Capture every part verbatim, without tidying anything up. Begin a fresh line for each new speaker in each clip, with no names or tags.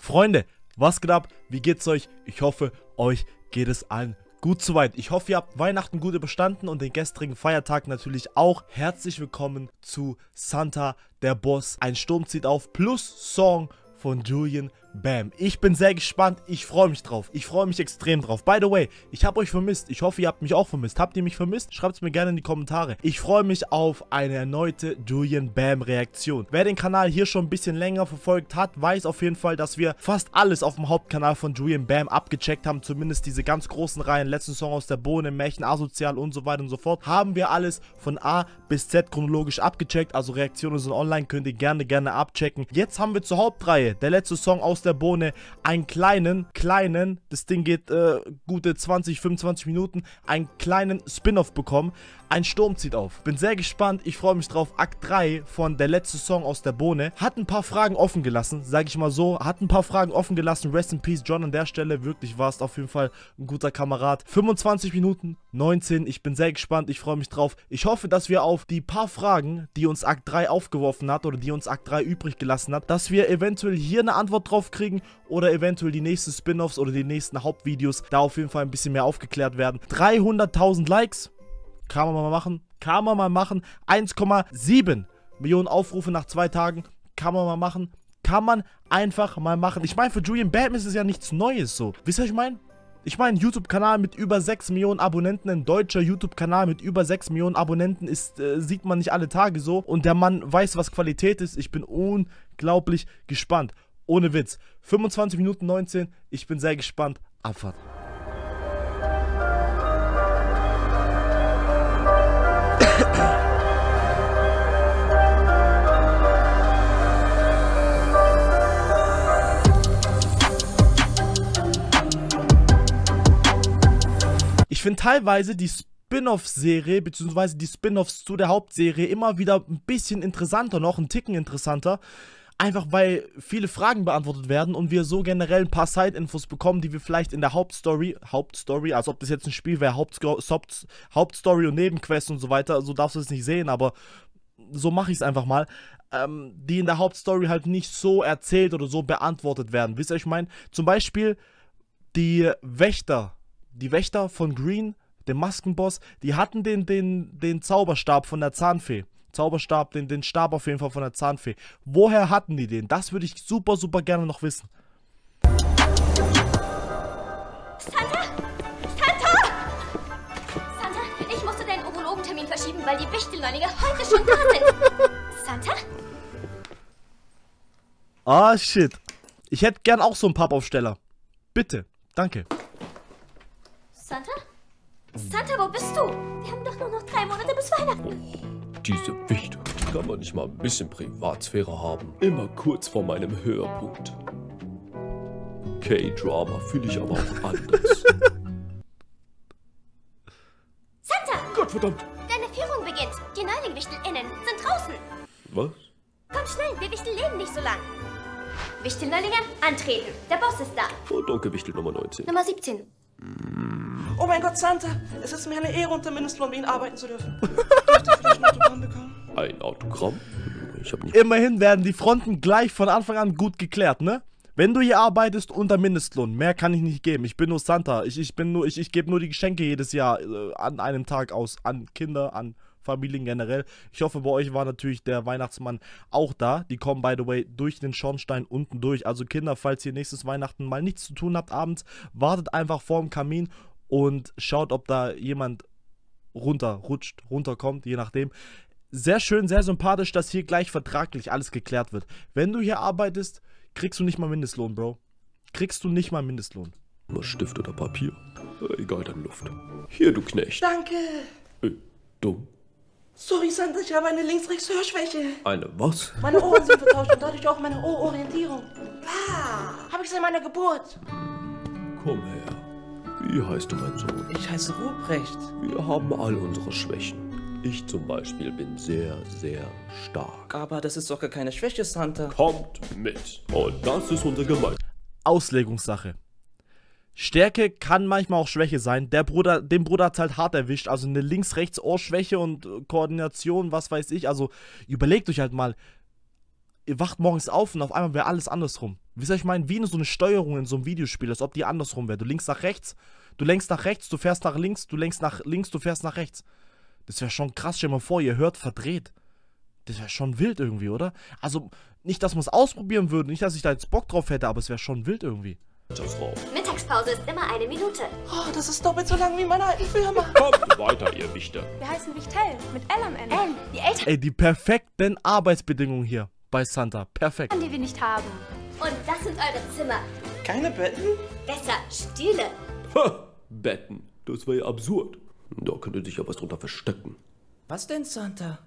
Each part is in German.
Freunde, was geht ab? Wie geht's euch? Ich hoffe, euch geht es allen gut soweit. Ich hoffe, ihr habt Weihnachten gut überstanden und den gestrigen Feiertag natürlich auch. Herzlich willkommen zu Santa, der Boss. Ein Sturm zieht auf plus Song von Julian Bam. Ich bin sehr gespannt, ich freue mich drauf. Ich freue mich extrem drauf. By the way, ich habe euch vermisst. Ich hoffe, ihr habt mich auch vermisst. Habt ihr mich vermisst? Schreibt es mir gerne in die Kommentare. Ich freue mich auf eine erneute Julian Bam Reaktion. Wer den Kanal hier schon ein bisschen länger verfolgt hat, weiß auf jeden Fall, dass wir fast alles auf dem Hauptkanal von Julian Bam abgecheckt haben. Zumindest diese ganz großen Reihen. Letzten Song aus der Bohne, Märchen, Asozial und so weiter und so fort. Haben wir alles von A bis Z chronologisch abgecheckt. Also Reaktionen sind online, könnt ihr gerne, gerne abchecken. Jetzt haben wir zur Hauptreihe, der letzte Song aus der Bohne, einen kleinen, kleinen, das Ding geht äh, gute zwanzig, fünfundzwanzig Minuten, einen kleinen Spin-Off bekommen. Ein Sturm zieht auf. Bin sehr gespannt, ich freue mich drauf. Akt drei von der letzte Song aus der Bohne hat ein paar Fragen offen gelassen, sage ich mal so. Hat ein paar Fragen offen gelassen. Rest in Peace, John, an der Stelle. Wirklich warst auf jeden Fall ein guter Kamerad. fünfundzwanzig Minuten, neunzehn. Ich bin sehr gespannt, ich freue mich drauf. Ich hoffe, dass wir auf die paar Fragen, die uns Akt drei aufgeworfen hat oder die uns Akt drei übrig gelassen hat, dass wir eventuell hier eine Antwort drauf kriegen oder eventuell die nächsten Spin-Offs oder die nächsten Hauptvideos da auf jeden Fall ein bisschen mehr aufgeklärt werden. dreihunderttausend Likes. Kann man mal machen. Kann man mal machen. eins Komma sieben Millionen Aufrufe nach zwei Tagen. Kann man mal machen. Kann man einfach mal machen. Ich meine, für Julian Bam ist es ja nichts Neues so. Wisst ihr, was ich meine? Ich meine, ein YouTube-Kanal mit über sechs Millionen Abonnenten, ein deutscher YouTube-Kanal mit über sechs Millionen Abonnenten ist, äh, sieht man nicht alle Tage so. Und der Mann weiß, was Qualität ist. Ich bin unglaublich gespannt. Ohne Witz. fünfundzwanzig Minuten neunzehn. Ich bin sehr gespannt. Abfahrt. Ich finde teilweise die Spin-off-Serie, beziehungsweise die Spin-offs zu der Hauptserie immer wieder ein bisschen interessanter, noch ein Ticken interessanter. Einfach weil viele Fragen beantwortet werden und wir so generell ein paar Side-Infos bekommen, die wir vielleicht in der Hauptstory, Hauptstory, als ob das jetzt ein Spiel wäre, Haupt, Hauptstory und Nebenquests und so weiter, so darfst du es nicht sehen, aber so mache ich es einfach mal, ähm, die in der Hauptstory halt nicht so erzählt oder so beantwortet werden. Wisst ihr, was ich meine? Zum Beispiel die Wächter. Die Wächter von Green, dem Maskenboss, die hatten den, den, den Zauberstab von der Zahnfee. Zauberstab, den, den Stab auf jeden Fall von der Zahnfee. Woher hatten die den? Das würde ich super, super gerne noch wissen.
Santa! Santa! Santa, ich musste deinen Urologentermin verschieben, weil die Wichtelneulinge heute schon da sind. Santa?
Ah, shit. Ich hätte gern auch so einen Pappaufsteller. Bitte. Danke.
Santa? Santa, wo bist du? Wir haben doch nur noch drei Monate bis Weihnachten.
Diese Wichte, kann man nicht mal ein bisschen Privatsphäre haben? Immer kurz vor meinem Höhepunkt. K-Drama fühle ich aber auch anders.
Santa!
Gottverdammt!
Deine Führung beginnt. Die Neuling-WichtelInnen sind draußen.
Was?
Komm schnell, wir Wichtel leben nicht so lang. Wichtelneulinge, antreten. Der Boss ist da.
Und Onkel Wichtel Nummer neunzehn.
Nummer siebzehn.
Oh mein Gott, Santa, es ist mir eine Ehre, unter Mindestlohn mit Ihnen arbeiten zu dürfen. Dürfte ich vielleicht ein Autogramm bekommen?
Ein Autogramm? Ich hab nicht...
Immerhin werden die Fronten gleich von Anfang an gut geklärt, ne? Wenn du hier arbeitest unter Mindestlohn, mehr kann ich nicht geben. Ich bin nur Santa. Ich, ich bin nur, ich, ich gebe nur die Geschenke jedes Jahr äh, an einem Tag aus. An Kinder, an Familien generell. Ich hoffe, bei euch war natürlich der Weihnachtsmann auch da. Die kommen, by the way, durch den Schornstein unten durch. Also Kinder, falls ihr nächstes Weihnachten mal nichts zu tun habt abends, wartet einfach vorm Kamin und schaut, ob da jemand runterrutscht, runterkommt, je nachdem. Sehr schön, sehr sympathisch, dass hier gleich vertraglich alles geklärt wird. Wenn du hier arbeitest, kriegst du nicht mal Mindestlohn, Bro. Kriegst du nicht mal Mindestlohn.
Stift oder Papier? Egal, dann Luft. Hier, du Knecht.
Danke.
Äh, dumm.
Sorry, Santa, ich habe eine Links-Rechts-Hörschwäche.
Eine was?
Meine Ohren sind vertauscht und dadurch auch meine Ohrorientierung. Ah, habe ich seit meiner Geburt.
Komm her. Wie heißt du, mein Sohn?
Ich heiße Ruprecht.
Wir haben all unsere Schwächen. Ich zum Beispiel bin sehr, sehr stark.
Aber das ist doch gar keine Schwäche, Santa.
Kommt mit. Und das ist unser Gemein.
Auslegungssache. Stärke kann manchmal auch Schwäche sein. Der Bruder, den Bruder hat halt hart erwischt. Also eine Links-Rechts-Ohrschwäche und Koordination, was weiß ich. Also überlegt euch halt mal. ihr wacht morgens auf und auf einmal wäre alles andersrum. Wie soll ich meinen, wie in so eine Steuerung in so einem Videospiel, als ob die andersrum wäre. Du lenkst nach rechts, du lenkst nach rechts, du fährst nach links, du lenkst nach links, du fährst nach rechts. Das wäre schon krass, stell dir mal vor, ihr hört verdreht. Das wäre schon wild irgendwie, oder? Also, nicht, dass man es ausprobieren würde, nicht, dass ich da jetzt Bock drauf hätte, aber es wäre schon wild irgendwie.
Mittagspause ist immer eine Minute.
Oh, das ist doppelt so lang wie in meiner alten Firma.
Kommt weiter, ihr Wichter.
Wir heißen Wichtel, mit L am Ende.
Ähm, die Eltern,
Ey, die perfekten Arbeitsbedingungen hier bei Santa. Perfekt.
Die wir nicht haben.
und das sind eure Zimmer.
Keine Betten?
Besser, Stühle.
Ha, Betten. Das wäre ja absurd. Da könnte sich ja was drunter verstecken.
Was denn, Santa?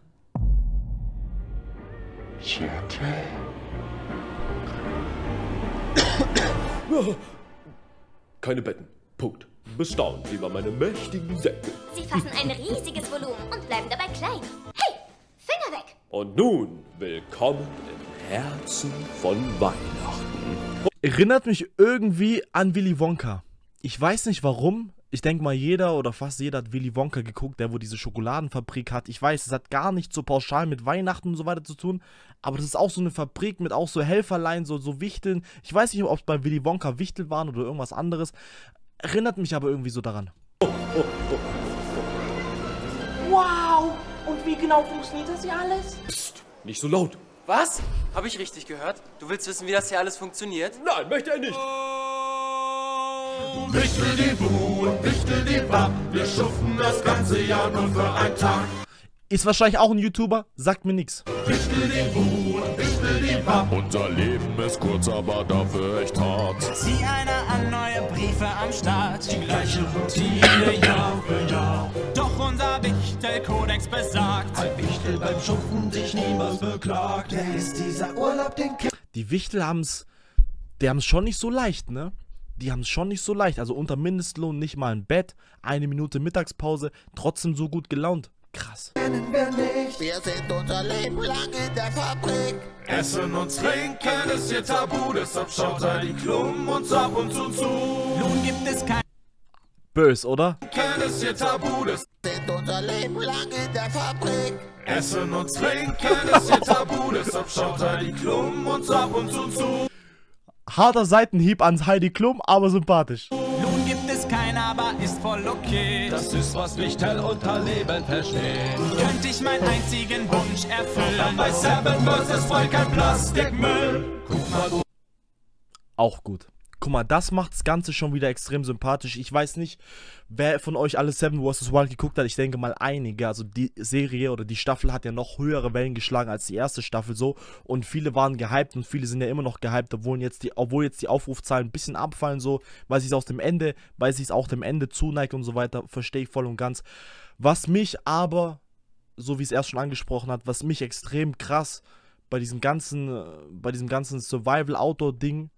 Keine Betten. Punkt. Bestaunt über meine mächtigen Säcke.
Sie fassen ein riesiges Volumen und bleiben dabei klein. Hey, Finger weg.
Und nun, willkommen im Herzen von Weihnachten.
Erinnert mich irgendwie an Willy Wonka. Ich weiß nicht warum. Ich denke mal, jeder oder fast jeder hat Willy Wonka geguckt, der wo diese Schokoladenfabrik hat. Ich weiß, es hat gar nicht so pauschal mit Weihnachten und so weiter zu tun, aber das ist auch so eine Fabrik mit auch so Helferlein, so, so Wichteln. Ich weiß nicht, ob es bei Willy Wonka Wichtel waren oder irgendwas anderes. Erinnert mich aber irgendwie so daran.
Wow! Und wie genau funktioniert das hier alles?
Psst, nicht so laut.
Was? Habe ich richtig gehört? Du willst wissen, wie das hier alles funktioniert?
Nein, möchte er nicht.
Wichtel-die-Bu und Wichtel-die-Bab, wir schuften das ganze Jahr nur für einen Tag.
Ist wahrscheinlich auch ein YouTuber, sagt mir nix.
Wichtel-die-Bu und Wichtel-die-Bab. Unser Leben ist kurz, aber dafür echt hart.
Sieh einer an, neue Briefe am Start.
Die gleiche Routine Jahr für Jahr.
Doch unser Wichtel-Kodex besagt,
Ein Wichtel beim Schuften sich niemals beklagt.
Der ist dieser Urlaub, den kennt
Die Wichtel haben's, die haben's schon nicht so leicht, ne? Die haben's schon nicht so leicht. Also unter Mindestlohn nicht mal ein Bett, eine Minute Mittagspause, trotzdem so gut gelaunt. Krass.
wir nicht.
Wir sind unser Leben lang in der Fabrik.
Essen und Trinken ist hier tabu, deshalb schaut er die Klum uns ab und zu zu.
nun gibt es kein
Bös, oder?
Trinken ist hier tabu, das
Sind unser Leben lang in der Fabrik.
Essen und Trinken ist hier tabu, deshalb schaut er die Klum uns ab und zu zu.
Harter Seitenhieb ans Heidi Klum, aber sympathisch.
Nun gibt es kein, aber ist voll okay.
Das ist, was Wichtel unter Leben versteht.
Könnte ich meinen einzigen Wunsch erfüllen.
Bei Seven versus voll kein Plastikmüll. Guck mal, du
Auch gut. Guck mal, das macht das Ganze schon wieder extrem sympathisch. Ich weiß nicht, wer von euch alle Seven versus Wild geguckt hat. Ich denke mal einige. Also die Serie oder die Staffel hat ja noch höhere Wellen geschlagen als die erste Staffel so. Und viele waren gehypt und viele sind ja immer noch gehypt, obwohl jetzt die, obwohl jetzt die Aufrufzahlen ein bisschen abfallen so, weil sie es aus dem Ende, weil sie es auch dem Ende zuneigt und so weiter. Verstehe ich voll und ganz. Was mich aber, so wie es erst schon angesprochen hat, was mich extrem krass bei diesem ganzen, äh, bei diesem ganzen Survival-Outdoor-Ding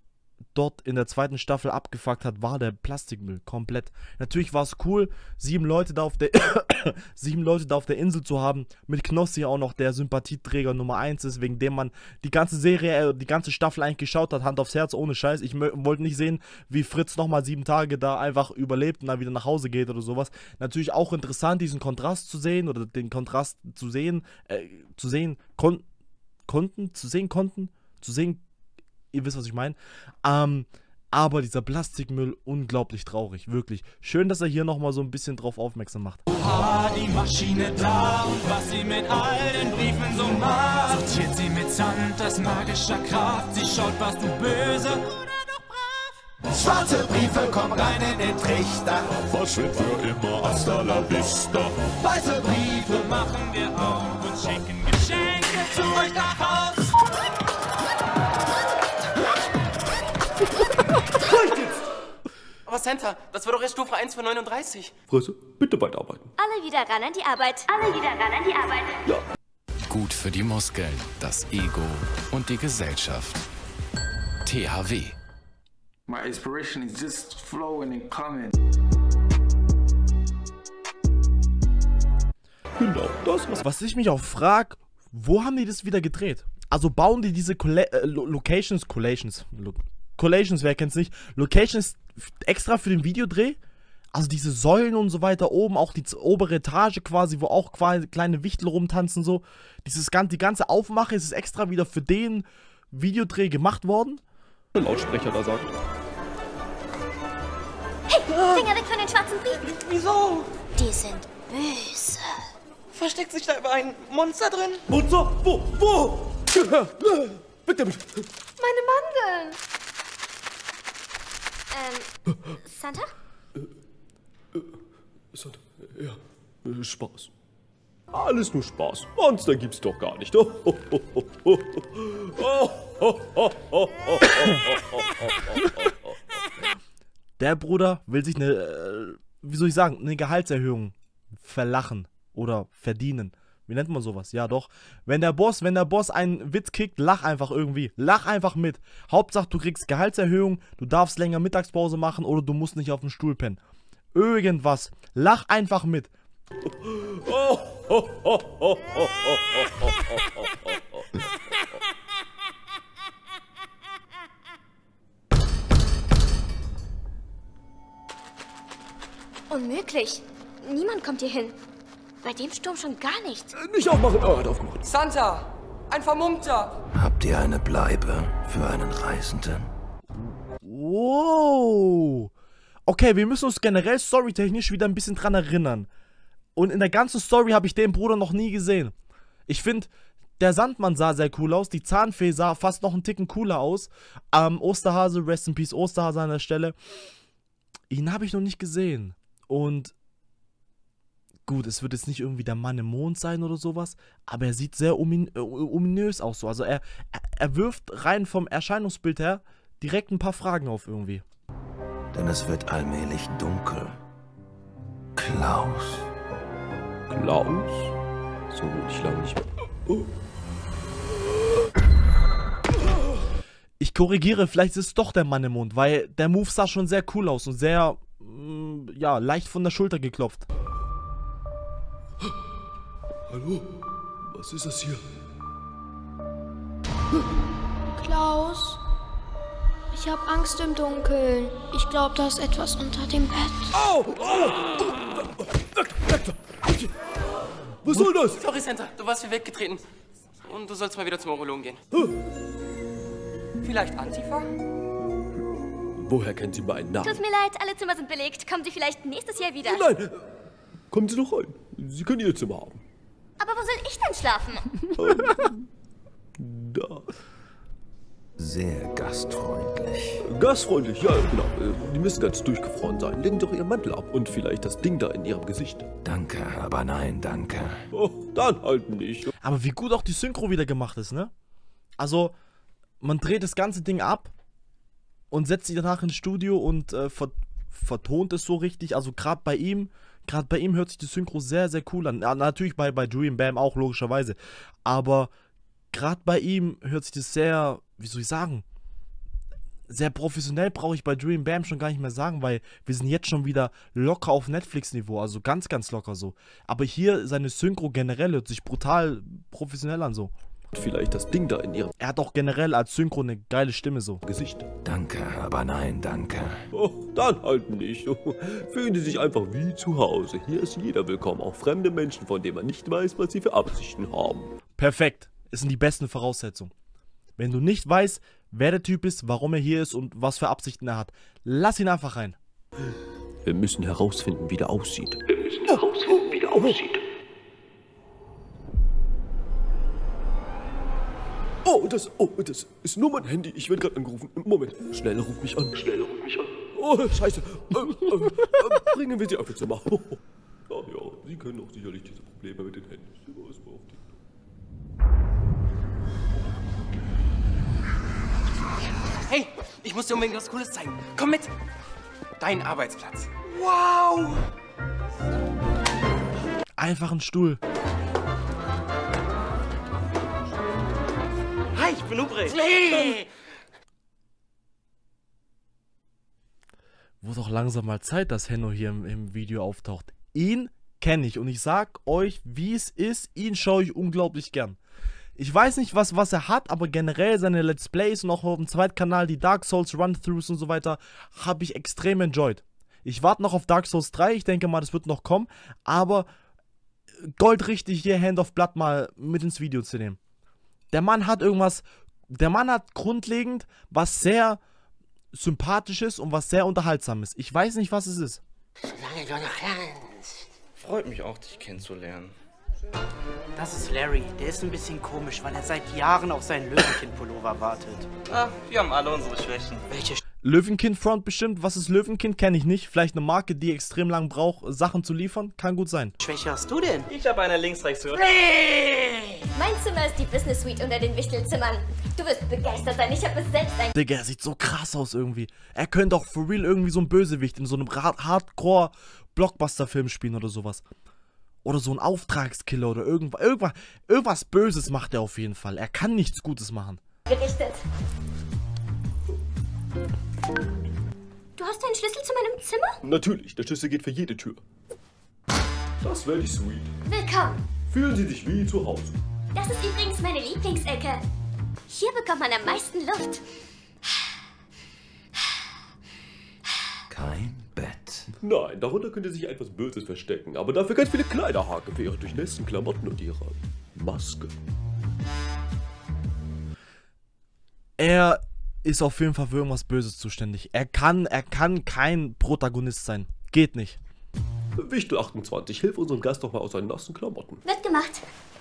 dort in der zweiten Staffel abgefuckt hat, war der Plastikmüll komplett. Natürlich war es cool, sieben Leute da auf der sieben Leute da auf der Insel zu haben, mit Knossi auch noch der Sympathieträger Nummer eins ist, wegen dem man die ganze Serie, äh, die ganze Staffel eigentlich geschaut hat, Hand aufs Herz, ohne Scheiß. Ich wollte nicht sehen, wie Fritz nochmal sieben Tage da einfach überlebt und dann wieder nach Hause geht oder sowas. Natürlich auch interessant, diesen Kontrast zu sehen oder den Kontrast zu sehen, äh, zu sehen kon konnten, zu sehen konnten, zu sehen ihr wisst, was ich meine. Ähm, aber dieser Plastikmüll, unglaublich traurig, wirklich. Schön, dass er hier nochmal so ein bisschen drauf aufmerksam macht.
Ah, die Maschine da und was sie mit all den Briefen so macht. Sortiert sie mit Santas magischer Kraft. Sie schaut, was du böse oder doch brav.
Schwarze Briefe kommen rein in den Trichter.
verschwind für immer, hasta la vista.
Weiße Briefe
Machen wir auf und schicken Geschenke zu euch nach Haus.
Aber Santa, das war doch erst Stufe eins von neununddreißig.
Fresse, bitte weiterarbeiten.
Alle wieder ran an die Arbeit. Alle wieder ran an die Arbeit.
Ja.
Gut für die Muskeln, das Ego und die Gesellschaft. T H W.
My inspiration is just flowing and coming.
Genau, das was.
Was ich mich auch frage, wo haben die das wieder gedreht? Also bauen die diese Colla äh, Locations, Collations, Lo Collations, wer kennt's nicht, Locations extra für den Videodreh? Also diese Säulen und so weiter oben, auch die obere Etage quasi, wo auch quasi kleine Wichtel rumtanzen so. Dieses, die ganze Aufmache ist extra wieder für den Videodreh gemacht worden.
Der Lautsprecher da sagt.
Hey, Finger weg von den schwarzen Briefen.
Wieso?
Die sind böse.
Versteckt sich da über ein Monster drin?
Monster? Wo? Wo? Bitte mich.
Meine Mandeln.
Ähm, Santa?
Santa, ja, äh, Spaß. Alles nur Spaß. Monster gibt's doch gar nicht. Oh, oh, oh, oh, oh. Oh, oh, oh, oh, oh, oh.
Der Bruder will sich eine, äh, wie soll ich sagen, eine Gehaltserhöhung verlachen oder verdienen. Wie nennt man sowas? Ja, doch. Wenn der Boss, wenn der Boss einen Witz kickt, lach einfach irgendwie. Lach einfach mit. Hauptsache, du kriegst Gehaltserhöhung, du darfst länger Mittagspause machen oder du musst nicht auf dem Stuhl pennen. Irgendwas. Lach einfach mit.
Oh, oh, oh, oh, oh, oh, oh.
Unmöglich. Niemand kommt hier hin. Bei dem Sturm schon gar nicht.
Nicht aufmachen. Oh, er hat aufgemacht.
Santa, ein Vermummter.
Habt ihr eine Bleibe für einen Reisenden?
Wow. Okay, wir müssen uns generell storytechnisch wieder ein bisschen dran erinnern. Und in der ganzen Story habe ich den Bruder noch nie gesehen. Ich finde, der Sandmann sah sehr cool aus. Die Zahnfee sah fast noch einen Ticken cooler aus. Ähm, Osterhase, Rest in Peace Osterhase an der Stelle. Ihn habe ich noch nicht gesehen. Und gut, es wird jetzt nicht irgendwie der Mann im Mond sein oder sowas, aber er sieht sehr omin äh, ominös aus so. Also er, er, er wirft rein vom Erscheinungsbild her direkt ein paar Fragen auf irgendwie.
Denn es wird allmählich dunkel. Klaus.
Klaus? So, ich lange nicht mehr. Oh.
Ich korrigiere, vielleicht ist es doch der Mann im Mond, weil der Move sah schon sehr cool aus und sehr, mh, ja, leicht von der Schulter geklopft.
Hallo? Was ist das hier?
Klaus, ich habe Angst im Dunkeln. Ich glaube, da ist etwas unter dem Bett.
Au! Au! Was soll das?
Sorry, Santa, du warst hier weggetreten. Und du sollst mal wieder zum Urologen gehen.
Vielleicht Antifa?
Woher kennt sie meinen Namen?
Tut mir leid, alle Zimmer sind belegt. Kommen Sie vielleicht nächstes Jahr wieder.
Nein! Kommen Sie doch rein. Sie können Ihr Zimmer haben.
Aber wo soll ich denn schlafen?
Da.
Sehr gastfreundlich.
Gastfreundlich, ja, genau. Die müssen ganz durchgefroren sein. Legen doch Ihren Mantel ab und vielleicht das Ding da in Ihrem Gesicht.
Danke, aber nein, danke.
Oh, dann halt nicht.
Aber wie gut auch die Synchro wieder gemacht ist, ne? Also, man dreht das ganze Ding ab und setzt sich danach ins Studio und äh, ver vertont es so richtig. Also gerade bei ihm, gerade bei ihm hört sich die Synchro sehr, sehr cool an. Ja, natürlich bei, bei Dream Bam auch, logischerweise. Aber gerade bei ihm hört sich das sehr, wie soll ich sagen, sehr professionell, brauche ich bei Dream Bam schon gar nicht mehr sagen, weil wir sind jetzt schon wieder locker auf Netflix-Niveau, also ganz, ganz locker so. Aber hier, seine Synchro generell hört sich brutal professionell an so.
Vielleicht das Ding da in Ihrem...
Er hat auch generell als Synchro eine geile Stimme so.
Gesicht.
Danke, aber nein, danke.
Oh, dann halt nicht. Fühlen Sie sich einfach wie zu Hause. Hier ist jeder willkommen, auch fremde Menschen, von denen man nicht weiß, was sie für Absichten haben.
Perfekt. Es sind die besten Voraussetzungen. Wenn du nicht weißt, wer der Typ ist, warum er hier ist und was für Absichten er hat, lass ihn einfach rein.
Wir müssen herausfinden, wie der aussieht. Wir müssen herausfinden, wie der aussieht. Oh, das, oh, das ist nur mein Handy. Ich werde gerade angerufen. Moment, schnell ruf mich an. Schnell ruf mich an. Oh, scheiße. Äh, äh, äh, bringen wir sie auf ihr Zimmer. Oh, ja, ja, Sie können auch sicherlich diese Probleme mit den Handys.
Hey, ich muss dir unbedingt was Cooles zeigen. Komm mit. Dein Arbeitsplatz.
Wow.
Einfach ein Stuhl.
Hi, ich bin Ubrecht.
Hey.
Wurde doch langsam mal Zeit, dass Henno hier im, im Video auftaucht. Ihn kenne ich und ich sag euch, wie es ist, ihn schaue ich unglaublich gern. Ich weiß nicht, was, was er hat, aber generell seine Let's Plays und auch auf dem zweiten Kanal die Dark Souls Run-Throughs und so weiter habe ich extrem enjoyed. Ich warte noch auf Dark Souls drei. Ich denke mal, das wird noch kommen. Aber goldrichtig hier Hand of Blood mal mit ins Video zu nehmen. Der Mann hat irgendwas... Der Mann hat grundlegend was sehr Sympathisches und was sehr Unterhaltsames. Ich weiß nicht, was es ist.
Solange du noch kannst.
Freut mich auch, dich kennenzulernen.
Das ist Larry. Der ist ein bisschen komisch, weil er seit Jahren auf seinen Löwenkind-Pullover wartet.
Ah, wir haben alle unsere Schwächen.
Welche Sch
Löwenkind-Front bestimmt. Was ist Löwenkind? Kenne ich nicht. Vielleicht eine Marke, die extrem lang braucht, Sachen zu liefern. Kann gut sein.
Schwäche hast du denn?
Ich habe eine Linksrechtshürde.
Mein Zimmer ist die Business Suite unter den Wichtelzimmern. Du wirst begeistert sein. Ich habe es selbst ein...
Digga, er sieht so krass aus irgendwie. Er könnte auch for real irgendwie so ein Bösewicht in so einem Hardcore-Blockbuster-Film spielen oder sowas. Oder so ein Auftragskiller oder irgendwas. Irgendwas, irgendwas Böses macht er auf jeden Fall. Er kann nichts Gutes machen.
Gerichtet. Du hast einen Schlüssel zu meinem Zimmer?
Natürlich, der Schlüssel geht für jede Tür. Das wäre die Suite.
Willkommen.
Fühlen Sie sich wie zu Hause.
Das ist übrigens meine Lieblingsecke. Hier bekommt man am meisten Luft.
Kein Bett.
Nein, darunter könnte sich etwas Böses verstecken, aber dafür ganz viele Kleiderhaken für Ihre durchnässten Klamotten und Ihre Maske.
Er ist auf jeden Fall für irgendwas Böses zuständig. Er kann, er kann kein Protagonist sein. Geht nicht.
Wichtel achtundzwanzig, hilf unserem Gast doch mal aus seinen nassen Klamotten.
Wird gemacht.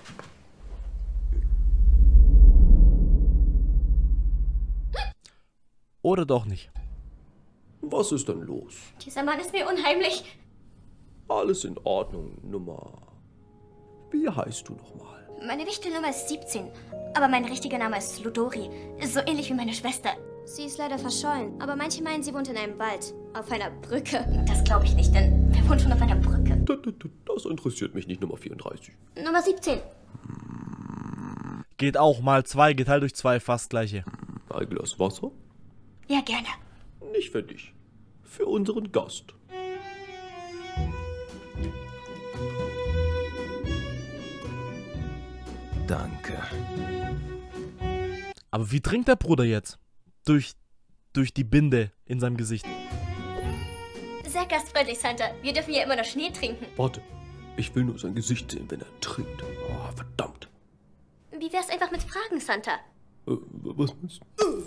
Oder doch nicht.
Was ist denn los?
Dieser Mann ist mir unheimlich.
Alles in Ordnung, Nummer... Wie heißt du nochmal?
Meine Wichtelnummer ist siebzehn, aber mein richtiger Name ist Ludori. So ähnlich wie meine Schwester. Sie ist leider verschollen, aber manche meinen, sie wohnt in einem Wald. Auf einer Brücke. Das glaube ich nicht, denn wer wohnt schon auf einer Brücke?
Das interessiert mich nicht, Nummer vierunddreißig.
Nummer siebzehn.
Geht auch, mal zwei, geteilt durch zwei, fast gleiche.
Ein Glas Wasser?
Ja, gerne.
Nicht für dich. Für unseren Gast.
Danke.
Aber wie trinkt der Bruder jetzt? Durch, durch die Binde in seinem Gesicht.
Sehr gastfreundlich, Santa. Wir dürfen ja immer noch Schnee trinken.
Warte, ich will nur sein Gesicht sehen, wenn er trinkt. Oh, verdammt.
Wie wär's einfach mit Fragen, Santa?
Äh, was meinst du?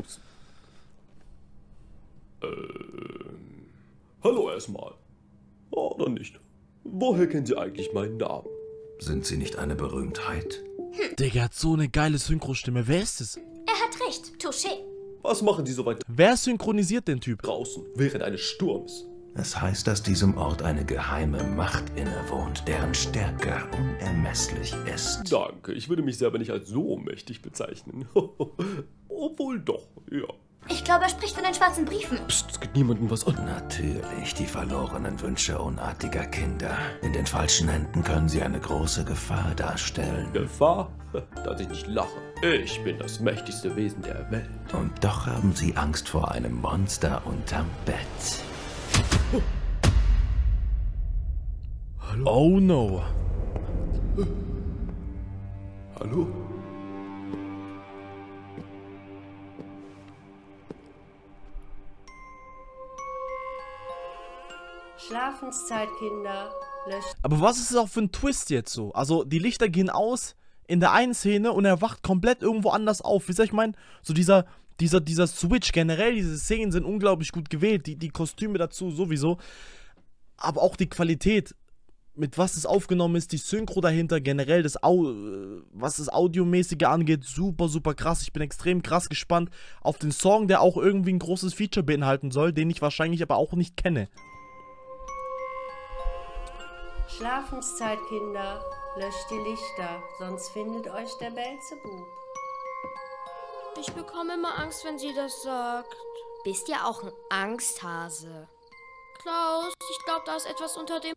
Ähm, hallo erstmal. Oder nicht? Woher kennen Sie eigentlich meinen Namen?
Sind Sie nicht eine Berühmtheit?
Hm.
Digga, hat so eine geile Synchrostimme. Wer ist es?
Er hat recht. Touché.
Was machen Sie so weit
Wer synchronisiert den Typ?
draußen, während eines Sturms?
Es heißt, dass diesem Ort eine geheime Macht innewohnt, deren Stärke unermesslich ist.
Danke, ich würde mich selber nicht als so mächtig bezeichnen. Obwohl doch, ja.
Ich glaube, er spricht von den schwarzen Briefen.
Psst, es geht niemandem was an.
Natürlich, die verlorenen Wünsche unartiger Kinder. In den falschen Händen können sie eine große Gefahr darstellen.
Gefahr? Dass ich nicht lache. Ich bin das mächtigste Wesen der Welt.
Und doch haben sie Angst vor einem Monster unterm Bett.
Hallo?
Oh no.
Hallo?
Schlafenszeit, Kinder. Löscht.
Aber was ist das auch für ein Twist jetzt so? Also, die Lichter gehen aus in der einen Szene und er wacht komplett irgendwo anders auf. Wie soll ich meinen? So dieser, dieser, dieser Switch generell, diese Szenen sind unglaublich gut gewählt. Die, die Kostüme dazu sowieso. Aber auch die Qualität, mit was es aufgenommen ist, die Synchro dahinter, generell das Au was das Audiomäßige angeht, super, super krass. Ich bin extrem krass gespannt auf den Song, der auch irgendwie ein großes Feature beinhalten soll, den ich wahrscheinlich aber auch nicht kenne.
Schlafenszeit, Kinder. Löscht die Lichter, sonst findet euch der Beelzebub.
Ich bekomme immer Angst, wenn sie das sagt.
Bist ja auch ein Angsthase.
Klaus, ich glaube, da ist etwas unter dem...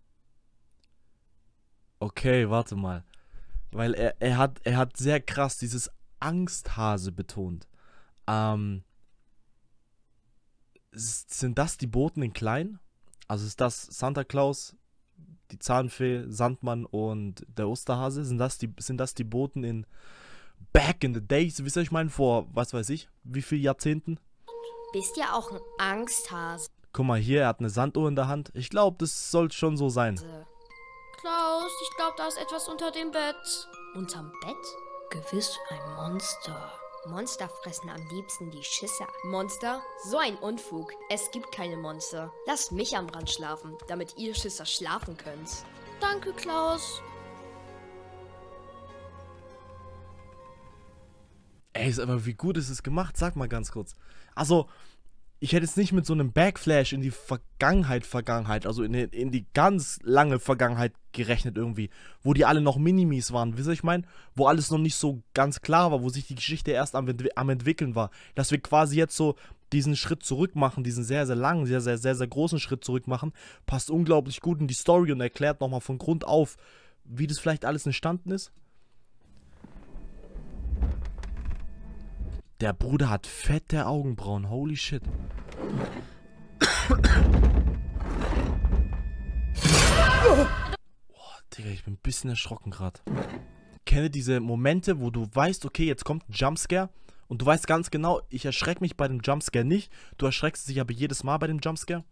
Okay, warte mal. Weil er, er, hat, er hat sehr krass dieses Angsthase betont. Ähm, sind das die Boten in klein? Also ist das Santa Claus, die Zahnfee, Sandmann und der Osterhase? Sind das die, sind das die Boten in Back in the Days? Wisst ihr, ich meine, vor, was weiß ich, wie viele Jahrzehnten?
Bist ja auch ein Angsthase.
Guck mal hier, er hat eine Sanduhr in der Hand. Ich glaube, das soll schon so sein.
Klaus, ich glaube, da ist etwas unter dem Bett. Unterm Bett? Gewiss ein Monster.
Monster fressen am liebsten die Schisser.
Monster? So ein Unfug. Es gibt keine Monster. Lasst mich am Rand schlafen, damit ihr Schisser schlafen könnt.
Danke, Klaus.
Ey, ist aber wie gut ist es gemacht? Sag mal ganz kurz. Also, ich hätte jetzt nicht mit so einem Backflash in die Vergangenheit, Vergangenheit, also in die, in die ganz lange Vergangenheit gerechnet irgendwie, wo die alle noch Minimis waren, wisst ihr, ich meine? Wo alles noch nicht so ganz klar war, wo sich die Geschichte erst am, am entwickeln war. Dass wir quasi jetzt so diesen Schritt zurück machen, diesen sehr, sehr langen, sehr, sehr, sehr, sehr großen Schritt zurück machen, passt unglaublich gut in die Story und erklärt nochmal von Grund auf, wie das vielleicht alles entstanden ist. Der Bruder hat fette Augenbrauen, holy shit. Oh, Digga, ich bin ein bisschen erschrocken gerade. Kenne diese Momente, wo du weißt, okay, jetzt kommt ein Jumpscare und du weißt ganz genau, ich erschrecke mich bei dem Jumpscare nicht. Du erschreckst dich aber jedes Mal bei dem Jumpscare.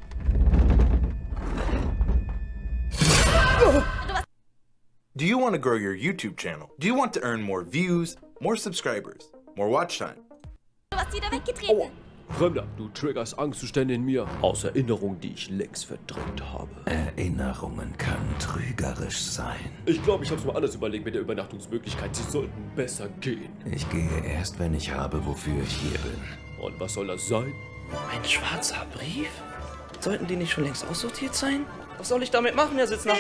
Do you want to grow your YouTube channel? Do you want to earn more views, more subscribers, more watch time?
Du hast wieder weggetreten.
Oh, Fremder, du triggerst Angstzustände in mir. Aus Erinnerungen, die ich längst verdrängt habe.
Erinnerungen können trügerisch sein.
Ich glaube, ich habe es mir anders überlegt mit der Übernachtungsmöglichkeit. Sie sollten besser gehen.
Ich gehe erst, wenn ich habe, wofür ich hier bin.
Und was soll das sein?
Ein schwarzer Brief? Sollten die nicht schon längst aussortiert sein? Was soll ich damit machen, Herr Sitzner?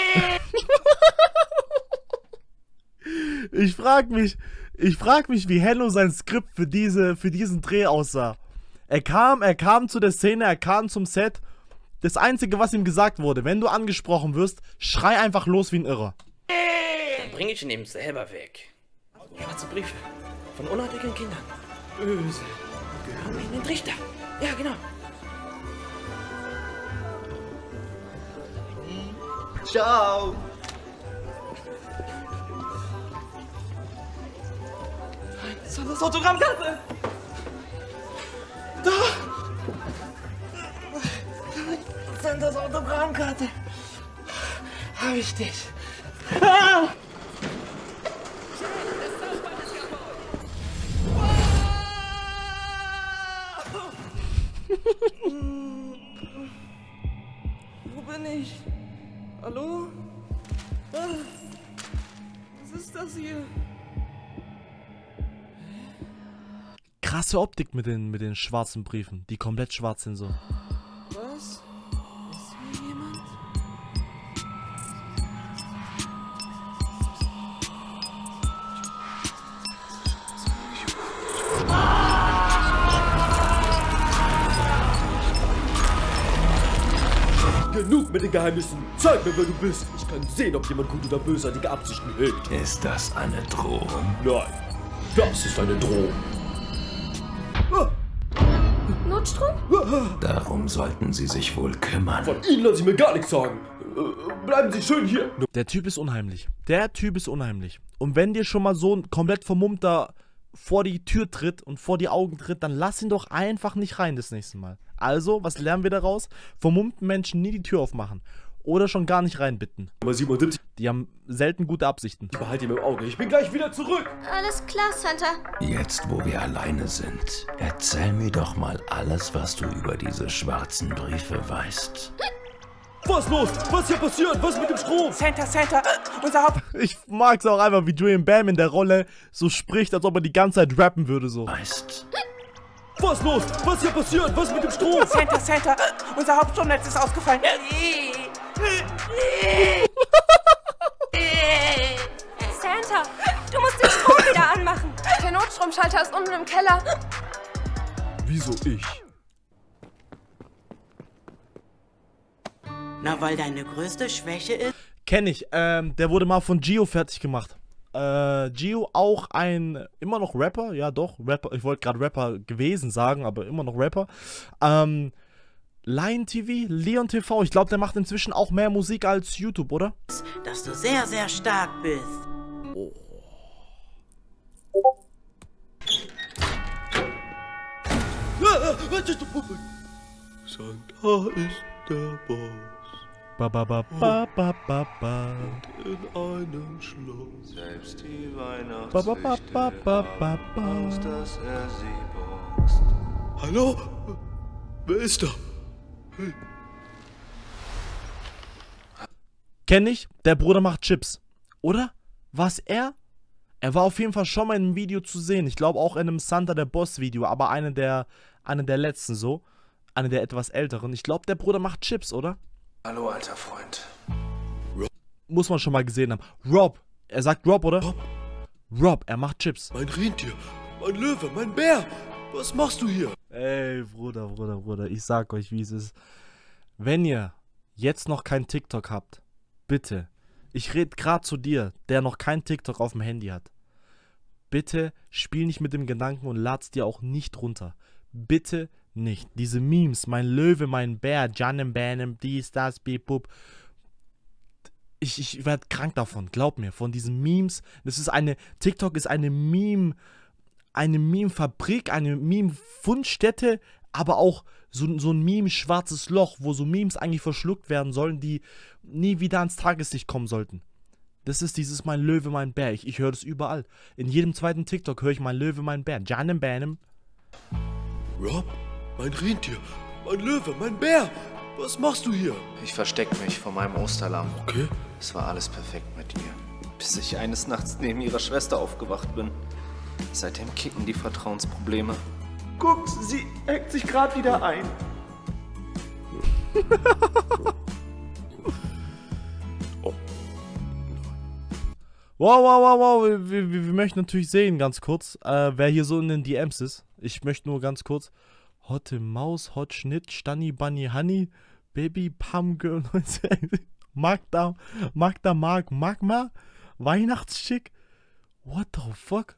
Ich frag mich, ich frag mich, wie Hello sein Skript für diese, für diesen Dreh aussah. Er kam, er kam zu der Szene, er kam zum Set. Das Einzige, was ihm gesagt wurde, wenn du angesprochen wirst, schrei einfach los wie ein Irrer.
Dann bringe ich ihn eben selber weg. Schwarze Briefe von unartigen Kindern. Böse. Gehören in den Trichter. Ja, genau.
Ciao.
Santas Autogrammkarte! Da! Santas Autogrammkarte! Hab ich dich! Ah! Wo bin ich? Hallo? Was ist das hier?
Krasse Optik mit den, mit den schwarzen Briefen, die komplett schwarz sind so.
Was? Ist hier jemand?
Genug mit den Geheimnissen. Zeig mir, wer du bist. Ich kann sehen, ob jemand gut oder bösartige Absichten hegt.
Ist das eine Drohung?
Nein, das ist eine Drohung.
Notstrom?
Darum sollten Sie sich wohl kümmern.
Von Ihnen lassen Sie mir gar nichts sagen. Äh, bleiben Sie schön hier.
Der Typ ist unheimlich. Der Typ ist unheimlich. Und wenn dir schon mal so ein komplett vermummter vor die Tür tritt und vor die Augen tritt, dann lass ihn doch einfach nicht rein das nächste Mal. Also, was lernen wir daraus? Vermummten Menschen nie die Tür aufmachen. Oder schon gar nicht reinbitten.
siebenundsiebzig.
Die haben selten gute Absichten.
Ich behalte ihn im Auge. Ich bin gleich wieder zurück.
Alles klar, Santa.
Jetzt, wo wir alleine sind, erzähl mir doch mal alles, was du über diese schwarzen Briefe weißt.
Was los? Was hier passiert? Was mit dem Strom?
Santa, Santa, äh, unser Haupt...
Ich mag es auch einfach, wie Julian Bam in der Rolle so spricht, als ob er die ganze Zeit rappen würde so.
Weißt.
Was los? Was hier passiert? Was mit dem Strom?
Santa, Santa, äh, unser Hauptstromnetz ist ausgefallen.
Santa, du musst den Strom wieder anmachen.
Der Notstromschalter ist unten im Keller.
Wieso ich?
Na, weil deine größte Schwäche ist...
Kenn ich, ähm, der wurde mal von Gio fertig gemacht. Äh, Gio auch ein, immer noch Rapper, ja doch, Rapper, ich wollte gerade Rapper gewesen sagen, aber immer noch Rapper. Ähm, Lion T V, Leon T V, ich glaube, der macht inzwischen auch mehr Musik als YouTube, oder?
Dass du sehr, sehr stark bist.
Oh. Santa ist der Boss.
Ba, ba, ba, ba, ba, ba, ba.
Und in einem Schloss. Selbst die
Ba, ba, ba, ba, ba, ba, ba.
aus, dass er sie boxt. Hallo? Wer ist da? Hey.
Kenn ich? Der Bruder macht Chips. Oder? War's er? Er war auf jeden Fall schon mal in einem Video zu sehen. Ich glaube auch in einem Santa der Boss Video, aber eine der, eine der letzten so. Eine der etwas älteren. Ich glaube, der Bruder macht Chips, oder?
Hallo, alter Freund.
Rob.
Muss man schon mal gesehen haben. Rob. Er sagt Rob, oder?
Rob.
Rob, er macht Chips.
Mein Rentier, mein Löwe, mein Bär. Was machst du hier?
Ey, Bruder, Bruder, Bruder. Ich sag euch, wie es ist. Wenn ihr jetzt noch kein TikTok habt, bitte. Ich rede gerade zu dir, der noch kein TikTok auf dem Handy hat. Bitte spiel nicht mit dem Gedanken und lad's dir auch nicht runter. Bitte nicht. Diese Memes, mein Löwe, mein Bär, Janem, Banem, dies, das, bip, bup. Ich, ich werde krank davon, glaub mir, von diesen Memes. Das ist eine, TikTok ist eine Meme, eine Meme-Fabrik, eine Meme-Fundstätte, aber auch so, so ein Meme-schwarzes Loch, wo so Memes eigentlich verschluckt werden sollen, die nie wieder ans Tageslicht kommen sollten. Das ist dieses mein Löwe, mein Bär. Ich, ich höre das überall. In jedem zweiten TikTok höre ich mein Löwe, mein Bär. Janem, Banem.
Rob, mein Rentier, mein Löwe, mein Bär. Was machst du hier?
Ich versteck mich vor meinem Osterlamm.
Okay.
Es war alles perfekt mit ihr. Bis ich eines Nachts neben ihrer Schwester aufgewacht bin. Seitdem kicken die Vertrauensprobleme.
Guckt, sie hackt sich gerade wieder ein.
Oh.
Wow, wow, wow, wow. Wir, wir, wir möchten natürlich sehen, ganz kurz, äh, wer hier so in den D Ms ist. Ich möchte nur ganz kurz. Hotte Maus, Hot Schnitt, Stanni, Bunny, Honey, Baby, Pam, Girl, Magda, Magda, Mark, Magma, Weihnachtsschick. What the fuck?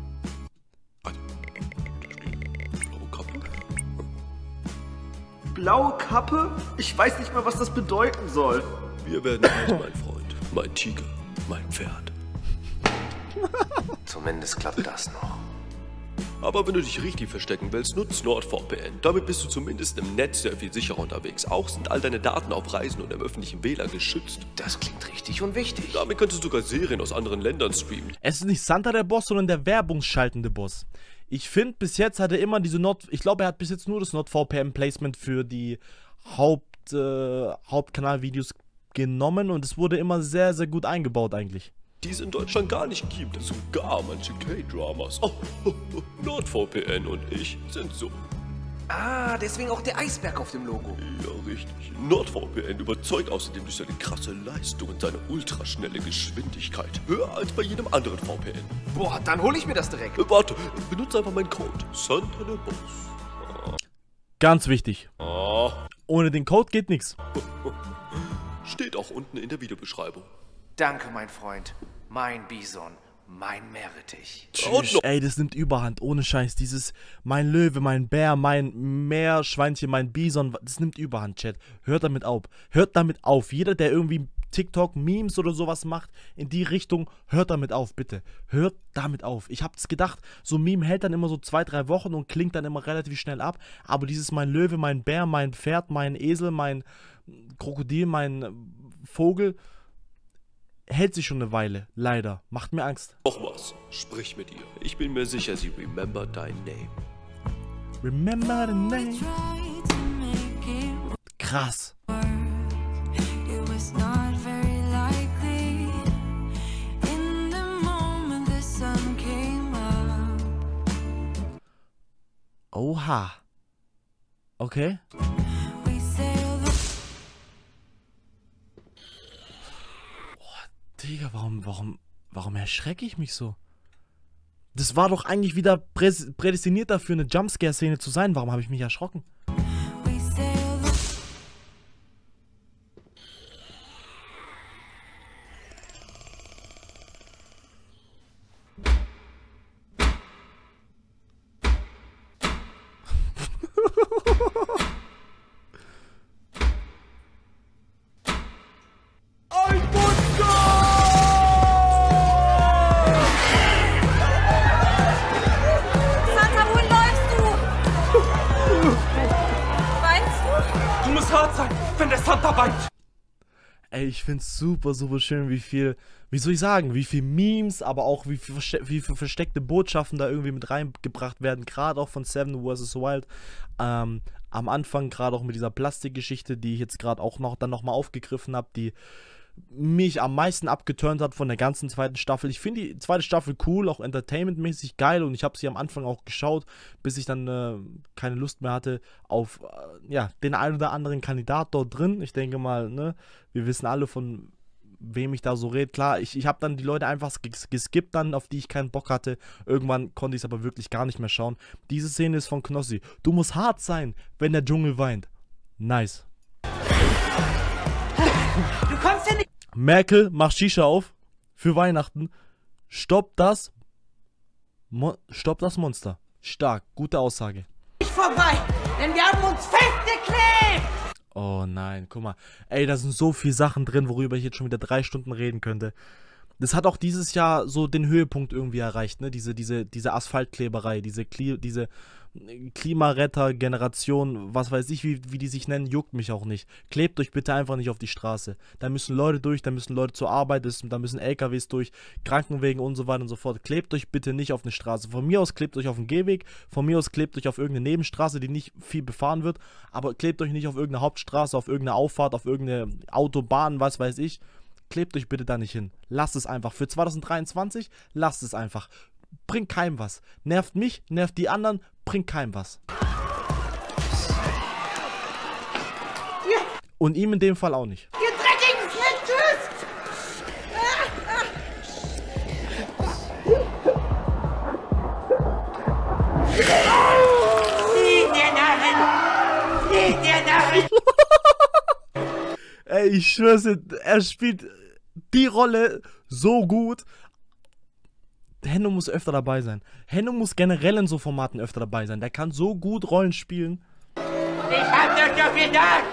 Blaue Kappe? Ich weiß nicht mal, was das bedeuten soll.
Wir werden alt, mein Freund. Mein Tiger, mein Pferd.
Zumindest klappt das noch.
Aber wenn du dich richtig verstecken willst, nutzt NordVPN. Damit bist du zumindest im Netz sehr viel sicherer unterwegs. Auch sind all deine Daten auf Reisen und im öffentlichen W L A N geschützt.
Das klingt richtig und wichtig.
Damit könntest du sogar Serien aus anderen Ländern streamen.
Es ist nicht Santa der Boss, sondern der werbungsschaltende Boss. Ich finde, bis jetzt hat er immer diese Nord... Ich glaube, er hat bis jetzt nur das NordVPN-Placement für die Haupt, äh, Hauptkanalvideos genommen und es wurde immer sehr, sehr gut eingebaut eigentlich.
Die es in Deutschland gar nicht gibt. Sogar manche K-Dramas. Oh, oh, oh, NordVPN und ich sind so.
Ah, deswegen auch der Eisberg auf dem Logo.
Ja, richtig. NordVPN überzeugt außerdem durch seine krasse Leistung und seine ultraschnelle Geschwindigkeit. Höher als bei jedem anderen V P N.
Boah, dann hole ich mir das direkt.
Äh, warte, benutze einfach meinen Code. Santa der Boss. Ah.
Ganz wichtig.
Ah.
Ohne den Code geht nichts.
Steht auch unten in der Videobeschreibung.
Danke, mein Freund. Mein Bison. Mein Meerrettich.
Tschüss. Ey, das nimmt Überhand, ohne Scheiß. Dieses mein Löwe, mein Bär, mein Meerschweinchen, mein Bison, das nimmt Überhand, Chat. Hört damit auf. Hört damit auf. Jeder, der irgendwie TikTok, Memes oder sowas macht, in die Richtung, hört damit auf, bitte. Hört damit auf. Ich hab's gedacht, so ein Meme hält dann immer so zwei, drei Wochen und klingt dann immer relativ schnell ab. Aber dieses mein Löwe, mein Bär, mein Pferd, mein Esel, mein Krokodil, mein Vogel hält sich schon eine Weile, leider. Macht mir Angst.
Noch was, sprich mit ihr. Ich bin mir sicher, sie remember dein name.
Remember the name. Krass. Oha. Okay. Digga, warum, warum, warum erschrecke ich mich so? Das war doch eigentlich wieder prädestiniert dafür, eine Jumpscare-Szene zu sein. Warum habe ich mich erschrocken?
hart sein, wenn der Santa weint.
Ey, ich find's super, super schön, wie viel, wie soll ich sagen, wie viel Memes, aber auch wie viel, wie viel versteckte Botschaften da irgendwie mit reingebracht werden, gerade auch von Seven versus. Wild. Ähm, am Anfang gerade auch mit dieser Plastikgeschichte, die ich jetzt gerade auch noch dann nochmal aufgegriffen habe, die mich am meisten abgeturnt hat von der ganzen zweiten Staffel. Ich finde die zweite Staffel cool, auch entertainmentmäßig geil, und ich habe sie am Anfang auch geschaut, bis ich dann äh, keine Lust mehr hatte auf äh, ja, den einen oder anderen Kandidat dort drin. Ich denke mal, ne, wir wissen alle, von wem ich da so rede. Klar, ich, ich habe dann die Leute einfach ges geskippt dann, auf die ich keinen Bock hatte. Irgendwann konnte ich es aber wirklich gar nicht mehr schauen. Diese Szene ist von Knossi. Du musst hart sein, wenn der Dschungel weint. Nice.
Du kommst ja nicht.
Merkel macht Shisha auf für Weihnachten. Stopp das. Mo Stopp das Monster. Stark, gute Aussage.
Nicht vorbei, denn wir haben uns festgeklebt.
Oh nein, guck mal. Ey, da sind so viele Sachen drin, worüber ich jetzt schon wieder drei Stunden reden könnte. Das hat auch dieses Jahr so den Höhepunkt irgendwie erreicht, ne? Diese, diese, diese Asphaltkleberei, diese, Kli diese Klimaretter-Generation, was weiß ich, wie, wie die sich nennen, juckt mich auch nicht. Klebt euch bitte einfach nicht auf die Straße. Da müssen Leute durch, da müssen Leute zur Arbeit, da müssen L K Ws durch, Krankenwegen und so weiter und so fort. Klebt euch bitte nicht auf eine Straße. Von mir aus klebt euch auf den Gehweg, von mir aus klebt euch auf irgendeine Nebenstraße, die nicht viel befahren wird, aber klebt euch nicht auf irgendeine Hauptstraße, auf irgendeine Auffahrt, auf irgendeine Autobahn, was weiß ich. Klebt euch bitte da nicht hin. Lasst es einfach. Für zwanzig dreiundzwanzig, lasst es einfach. Bringt keinem was. Nervt mich, nervt die anderen, bringt keinem was. Und ihm in dem Fall auch nicht.
Ihr dreckigen Tschüss! Sieh dir Narren! Sieh dir Narren!
Ey, ich schwör's dir, er spielt die Rolle so gut. Henno muss öfter dabei sein. Henno muss generell in so Formaten öfter dabei sein. Der kann so gut Rollen spielen.
Ich hab dir doch gedacht!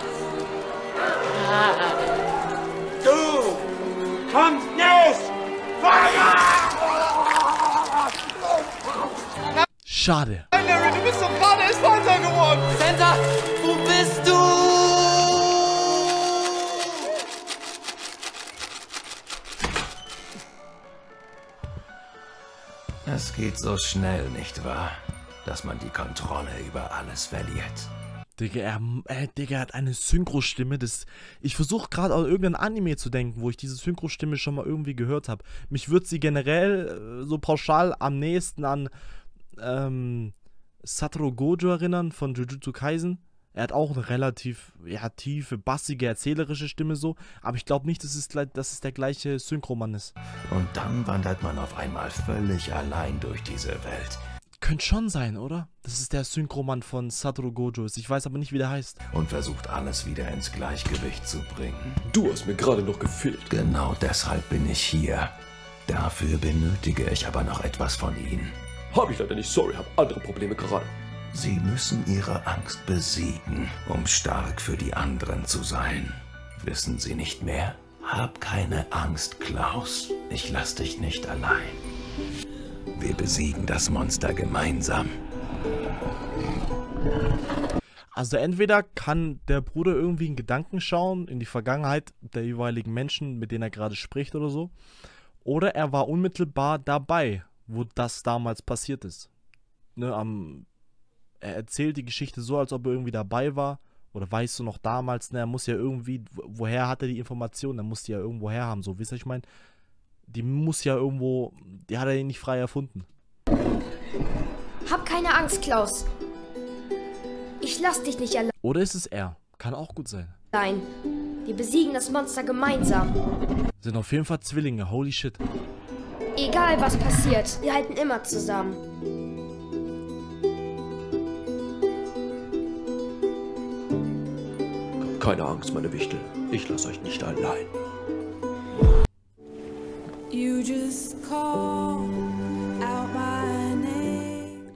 Du kommst nicht vorbei!
Schade.
Larry, du bist doch gerade erst Vater geworden!
Santa, wo bist du?
Es geht so schnell, nicht wahr? Dass man die Kontrolle über alles verliert.
Digga, er, äh, Digga, er hat eine Synchrostimme. Das, ich versuche gerade an irgendein Anime zu denken, wo ich diese Synchrostimme schon mal irgendwie gehört habe. Mich würde sie generell äh, so pauschal am nächsten an ähm, Satoru Gojo erinnern von Jujutsu Kaisen. Er hat auch eine relativ ja, tiefe, bassige, erzählerische Stimme so, aber ich glaube nicht, dass es, dass es der gleiche Synchromann ist.
Und dann wandert man auf einmal völlig allein durch diese Welt.
Könnte schon sein, oder? Das ist der Synchromann von Satoru Gojo. Ich weiß aber nicht, wie der heißt.
Und versucht alles wieder ins Gleichgewicht zu bringen.
Du hast mir gerade noch gefehlt.
Genau deshalb bin ich hier. Dafür benötige ich aber noch etwas von Ihnen.
Hab ich leider nicht, sorry, hab andere Probleme gerade.
Sie müssen Ihre Angst besiegen, um stark für die anderen zu sein. Wissen Sie nicht mehr? Hab keine Angst, Klaus. Ich lass dich nicht allein. Wir besiegen das Monster gemeinsam.
Also entweder kann der Bruder irgendwie in Gedanken schauen, in die Vergangenheit der jeweiligen Menschen, mit denen er gerade spricht oder so. Oder er war unmittelbar dabei, wo das damals passiert ist. Ne, am... Er erzählt die Geschichte so, als ob er irgendwie dabei war. Oder weißt du noch damals, ne, er muss ja irgendwie, woher hat er die Information? Er muss die ja irgendwo her haben, so, wisst ihr, ich meine? Die muss ja irgendwo, die hat er ja nicht frei erfunden.
Hab keine Angst, Klaus. Ich lass dich nicht allein.
Oder ist es er? Kann auch gut sein.
Wir besiegen das Monster gemeinsam.
Sind auf jeden Fall Zwillinge, holy shit.
Egal was passiert, wir halten immer zusammen.
Keine Angst, meine Wichtel. Ich lasse euch nicht allein.
You just call out my name.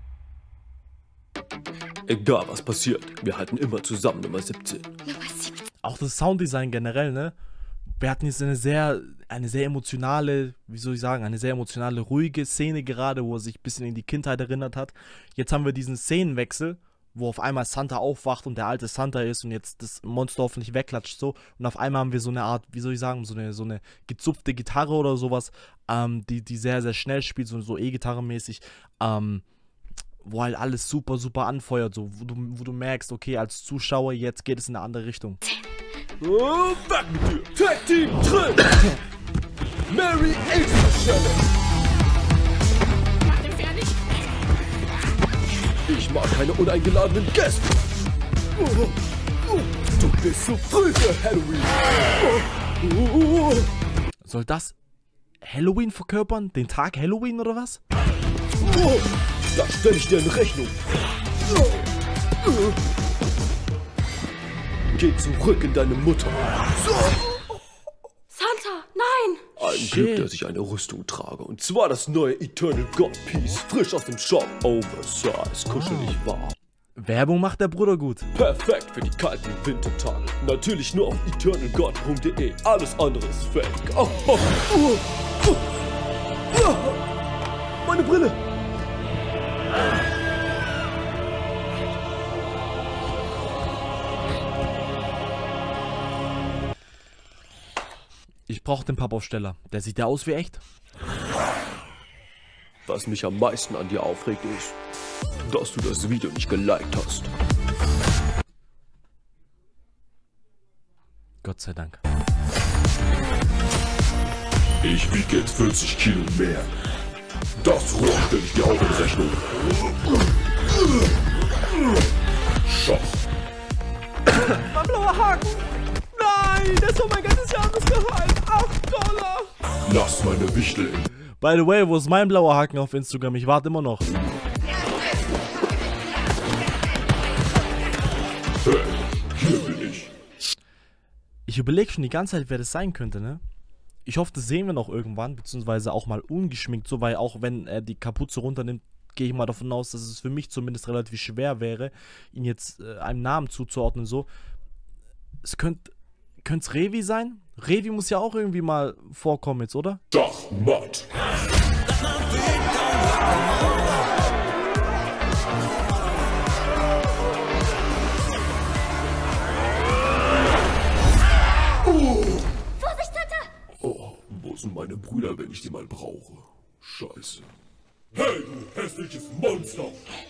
Egal was passiert, wir halten immer zusammen, Nummer siebzehn.
Nummer siebzehn.
auch das Sounddesign generell, ne? Wir hatten jetzt eine sehr, eine sehr emotionale, wie soll ich sagen, eine sehr emotionale, ruhige Szene gerade, wo er sich ein bisschen in die Kindheit erinnert hat. Jetzt haben wir diesen Szenenwechsel, wo auf einmal Santa aufwacht und der alte Santa ist und jetzt das Monster hoffentlich wegklatscht so. Und auf einmal haben wir so eine Art, wie soll ich sagen, so eine, so eine gezupfte Gitarre oder sowas, ähm, die, die sehr, sehr schnell spielt, so, so E-Gitarre-mäßig, ähm, wo halt alles super, super anfeuert, so, wo du, wo du merkst, okay, als Zuschauer, jetzt geht es in eine andere Richtung.
Oh, weg mit dir! Tag Team Trill! Mary Ace Challenge! Ich mag keine uneingeladenen Gäste! Oh, oh, du bist zu früh für Halloween! Oh, oh, oh.
Soll das Halloween verkörpern? Den Tag Halloween oder was?
Oh, das stelle ich dir in Rechnung! Oh, oh. Geh zurück in deine Mutter. So.
Santa, nein!
Ein
Shit.
Glück, dass ich eine Rüstung trage. Und zwar das neue Eternal God Piece. Frisch aus dem Shop. Oversize, kuschelig warm.
Werbung macht der Bruder gut.
Perfekt für die kalten Wintertage. Natürlich nur auf eternal god punkt de. Alles andere ist fake. Oh, oh, oh, oh. Oh. Meine Brille!
Ich brauche den Pappaufsteller. Der sieht ja aus wie echt.
Was mich am meisten an dir aufregt ist, dass du das Video nicht geliked hast.
Gott sei Dank.
Ich wiege jetzt vierzig Kilo mehr. Das Rohr stelle ich dir auch in Rechnung. Schach.
Mein blauer Haken! Nein, das war mein ganzes Jahresgehalt. acht Dollar.
Lass meine Wichtel.
By the way, wo ist mein blauer Haken auf Instagram? Ich warte immer noch.
Hey, hier bin ich.
Ich überlege schon die ganze Zeit, wer das sein könnte, ne? Ich hoffe, das sehen wir noch irgendwann, beziehungsweise auch mal ungeschminkt, so, weil auch wenn er die Kapuze runternimmt, gehe ich mal davon aus, dass es für mich zumindest relativ schwer wäre, ihn jetzt äh, einem Namen zuzuordnen, so. Es könnte, könnte es Revi sein? Revi muss ja auch irgendwie mal vorkommen jetzt, oder?
Schachmatt.
Vorsicht, Santa!
Oh, wo sind meine Brüder, wenn ich sie mal brauche? Scheiße. Hey, du hässliches Monster!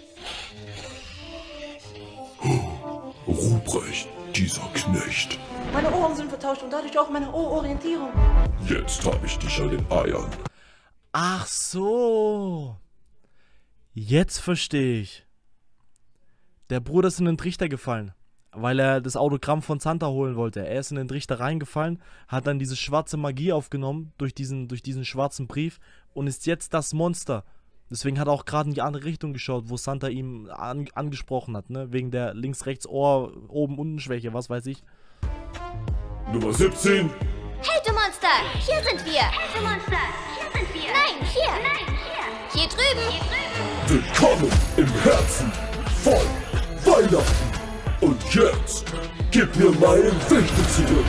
Ruprecht, dieser Knecht.
Meine Ohren sind vertauscht und dadurch auch meine Ohrorientierung.
Jetzt habe ich dich an den Eiern.
Ach so. Jetzt verstehe ich. Der Bruder ist in den Trichter gefallen, weil er das Autogramm von Santa holen wollte. Er ist in den Trichter reingefallen, hat dann diese schwarze Magie aufgenommen durch diesen, durch diesen schwarzen Brief und ist jetzt das Monster. Deswegen hat er auch gerade in die andere Richtung geschaut, wo Santa ihm an, angesprochen hat, ne? Wegen der Links-Rechts-Ohr, Oben-Unten-Schwäche, was weiß ich.
Nummer siebzehn.
Hey, du Monster! Hier sind wir! Hey, du Monster! Hier sind wir! Nein, hier! Nein, hier! Hier drüben! Hier drüben!
Willkommen im Herzen von Weihnachten. Und jetzt, gib mir meinen Wichtel zurück.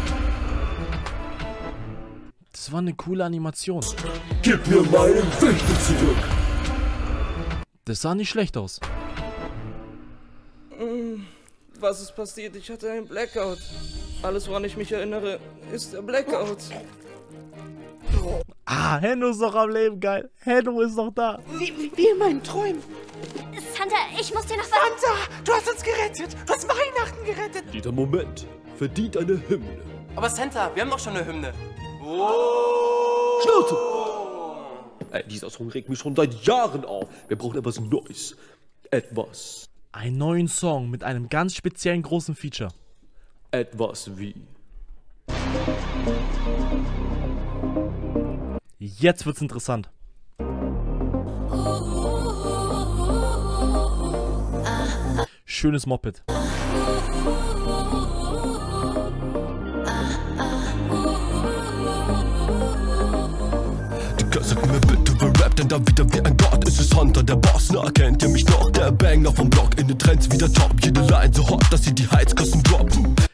Das war eine coole Animation.
Gib mir meinen Wichtel zurück.
Das sah nicht schlecht aus.
Was ist passiert? Ich hatte einen Blackout. Alles, woran ich mich erinnere, ist der Blackout.
Ah, Henno ist noch am Leben, geil. Henno ist noch da.
Wie, wie, wie in meinen Träumen.
Santa, ich muss dir noch was...
Santa, du hast uns gerettet. Du hast Weihnachten gerettet.
Dieser Moment verdient eine Hymne.
Aber Santa, wir haben doch schon eine Hymne. Oh.
Schnauze! Ey, dieser Song regt mich schon seit Jahren auf. Wir brauchen etwas Neues. Etwas.
Einen neuen Song mit einem ganz speziellen großen Feature.
Etwas wie.
Jetzt wird's interessant. Schönes Moped.
Sag mir bitte, wer rappt denn da wieder wie ein Gott? Ist es Hunter, der Boss? Na, kennt ihr mich noch? Der Banger vom Block, in den Trends wieder top. Jede Line so hot, dass sie die Heizkosten droppen.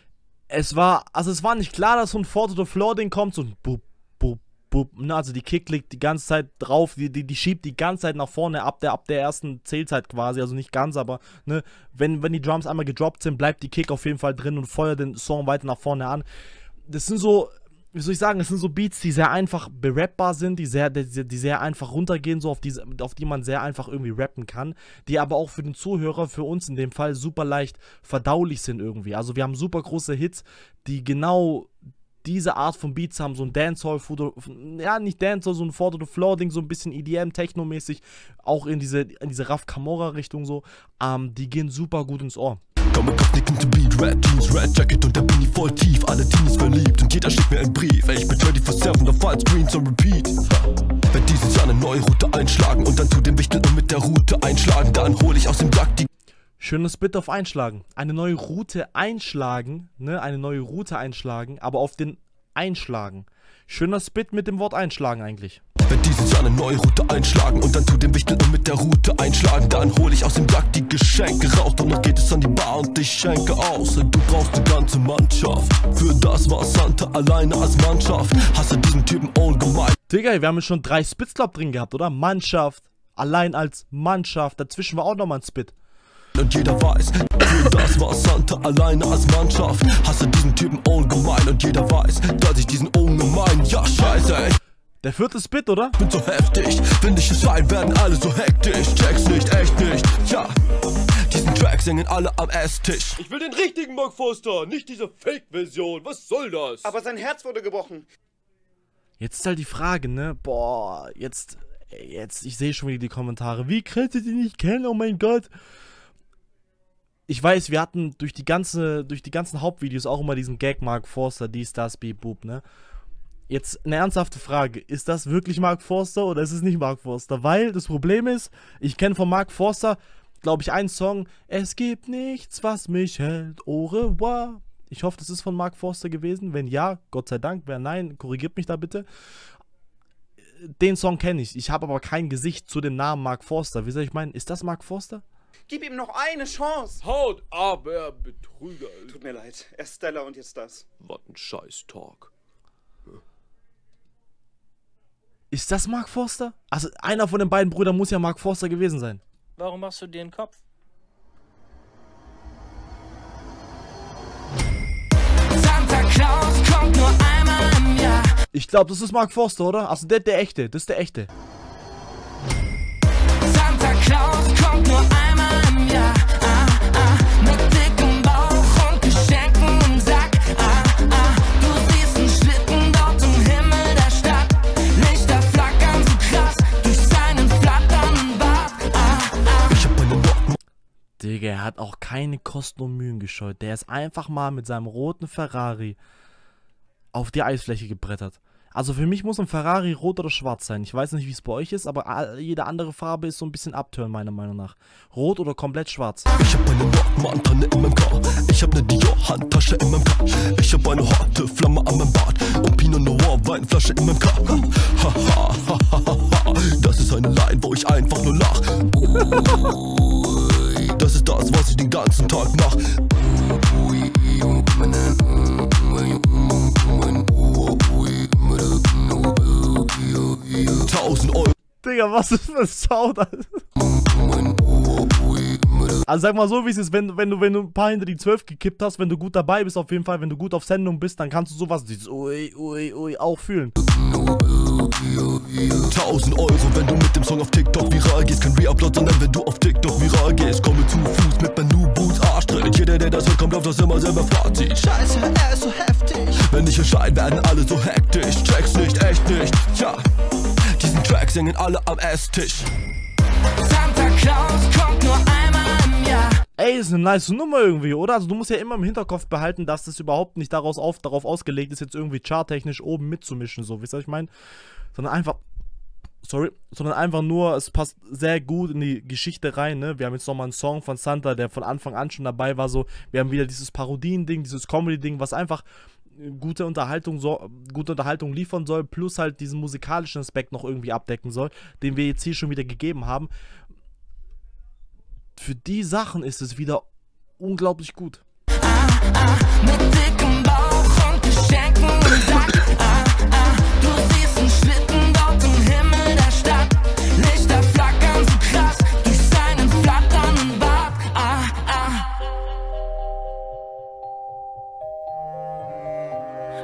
es war, also es war nicht klar, dass so ein Four to the Floor Ding kommt, so ein Bub, Bub, Bub, ne, also die Kick liegt die ganze Zeit drauf, die, die, die schiebt die ganze Zeit nach vorne, ab der, ab der ersten Zählzeit quasi, also nicht ganz, aber, ne, wenn, wenn die Drums einmal gedroppt sind, bleibt die Kick auf jeden Fall drin und feuert den Song weiter nach vorne an. Das sind so, wie soll ich sagen, das sind so Beats, die sehr einfach berappbar sind, die sehr, die, die sehr einfach runtergehen, so auf die, auf die man sehr einfach irgendwie rappen kann, die aber auch für den Zuhörer, für uns in dem Fall, super leicht verdaulich sind irgendwie. Also wir haben super große Hits, die genau diese Art von Beats haben, so ein Dancehall, ja nicht Dancehall, so ein Four to the Floor Ding, so ein bisschen E D M, Techno-mäßig, auch in diese, in diese Raf Camora Richtung so, ähm, die gehen super gut ins Ohr.
Komme Kopf nicken to Beat, Red Jeans, Red Jacket und da bin ich voll tief. Alle Teenies verliebt und jeder schickt mir einen Brief. Ey, ich bin vierundzwanzig sieben auf allen Screens on Repeat. Werd dieses Jahr eine neue Route einschlagen und dann tu den Wichtel und mit der Route einschlagen. Dann hol ich aus dem Sack die...
Schönes Bit auf einschlagen. Eine neue Route einschlagen, ne, eine neue Route einschlagen, aber auf den einschlagen. Schöner Spit mit dem Wort einschlagen eigentlich.
Werd dieses Jahr eine neue Route einschlagen und dann tu den Wichtel und mit der Route einschlagen. Dann hol ich aus dem Sack die Geschenke raucht und noch geht es an die Bar und ich schenke aus. Du brauchst eine ganze Mannschaft. Für das war Santa alleine als Mannschaft. Hast du diesen Typen ungemein.
Digga, wir haben schon drei Spits glaub drin gehabt, oder? Mannschaft, allein als Mannschaft. Dazwischen war auch nochmal ein Spit.
Und jeder weiß, für das war Santa alleine als Mannschaft. Hast du diesen Typen ungemein und jeder weiß, dass ich diesen ungemein, ja scheiße, ey.
Der vierte Spit, oder?
Bin so heftig, wenn ich es sein, werden alle so hektisch. Check's nicht, echt nicht, ja. Diesen Track singen alle am Esstisch.
Ich will den richtigen Mark Forster, nicht diese Fake-Version. Was soll das?
Aber sein Herz wurde gebrochen.
Jetzt ist halt die Frage, ne? Boah, jetzt, jetzt, ich sehe schon wieder die Kommentare. Wie könnt ihr die nicht kennen? Oh mein Gott. Ich weiß, wir hatten durch die ganze, durch die ganzen Hauptvideos auch immer diesen Gag Mark Forster, dies, das, beep, boop, ne? Jetzt eine ernsthafte Frage, ist das wirklich Mark Forster oder ist es nicht Mark Forster? Weil das Problem ist, ich kenne von Mark Forster, glaube ich, einen Song, es gibt nichts, was mich hält, au revoir. Ich hoffe, das ist von Mark Forster gewesen. Wenn ja, Gott sei Dank, wer nein, korrigiert mich da bitte. Den Song kenne ich, ich habe aber kein Gesicht zu dem Namen Mark Forster. Wie soll ich meinen, ist das Mark Forster?
Gib ihm noch eine Chance.
Haut aber Betrüger.
Tut mir leid. Erst Stella und jetzt das.
Was ein Scheiß-Talk.
Ist das Mark Forster? Also einer von den beiden Brüdern muss ja Mark Forster gewesen sein.
Warum machst du dir den Kopf?
Santa Claus kommt nur einmal im Jahr.
Ich glaube, das ist Mark Forster, oder? Also der, der echte, das ist der echte.
Santa Claus kommt nur einmal im Jahr. Ah, ah, mit dickem Bauch und Geschenken im Sack. Ah, ah, du siehst einen Schlitten dort im Himmel der Stadt. Lichter flackern so krass durch seinen flatternden Bart. Ah, ah.
Ich hab eine
Digga, er hat auch keine Kosten und Mühen gescheut. Der ist einfach mal mit seinem roten Ferrari auf die Eisfläche gebrettert. Also für mich muss ein Ferrari rot oder schwarz sein. Ich weiß nicht, wie es bei euch ist, aber jede andere Farbe ist so ein bisschen abturn, meiner Meinung nach. Rot oder komplett schwarz.
Ich hab eine Walkman-Tanne in meinem Car. Ich hab eine Dior-Handtasche in meinem Car. Ich hab eine harte Flamme an meinem Bart. Und Pinot Noir Weinflasche in meinem Car. Ha, ha, ha, ha, ha. Das ist eine Line, wo ich einfach nur lach. Das ist das, was ich den ganzen Tag mach. tausend Euro.
Digga, was ist für ein Sound? Also sag mal so, wie es ist, wenn, wenn, du, wenn du ein paar hinter die zwölf gekippt hast, wenn du gut dabei bist auf jeden Fall, wenn du gut auf Sendung bist, dann kannst du sowas, dieses Ui, Ui, Ui auch fühlen.
tausend Euro, wenn du mit dem Song auf TikTok viral gehst. Kein Re-Upload, sondern wenn du auf TikTok viral gehst. Komme zu Fuß mit meinem New-Boots Arschtritt. Jeder, der das hört, kommt auf das immer selber Fazit. Scheiße, er ist so heftig. Wenn ich erscheine, werden alle so hektisch. Checks nicht, echt nicht, ja. Diesen Track singen alle am Esstisch.
Santa Claus kommt nur einmal im Jahr.
Ey, ist eine nice Nummer irgendwie, oder? Also du musst ja immer im Hinterkopf behalten, dass das überhaupt nicht daraus auf, darauf ausgelegt ist, jetzt irgendwie charttechnisch oben mitzumischen, so, wisst ihr, was ich meine? Sondern einfach, sorry, sondern einfach nur, es passt sehr gut in die Geschichte rein, ne? Wir haben jetzt nochmal einen Song von Santa, der von Anfang an schon dabei war, so, wir haben wieder dieses Parodien-Ding, dieses Comedy-Ding, was einfach gute Unterhaltung, so, gute Unterhaltung liefern soll, plus halt diesen musikalischen Aspekt noch irgendwie abdecken soll, den wir jetzt hier schon wieder gegeben haben. Für die Sachen ist es wieder unglaublich gut.
Ah, ah, mit dickem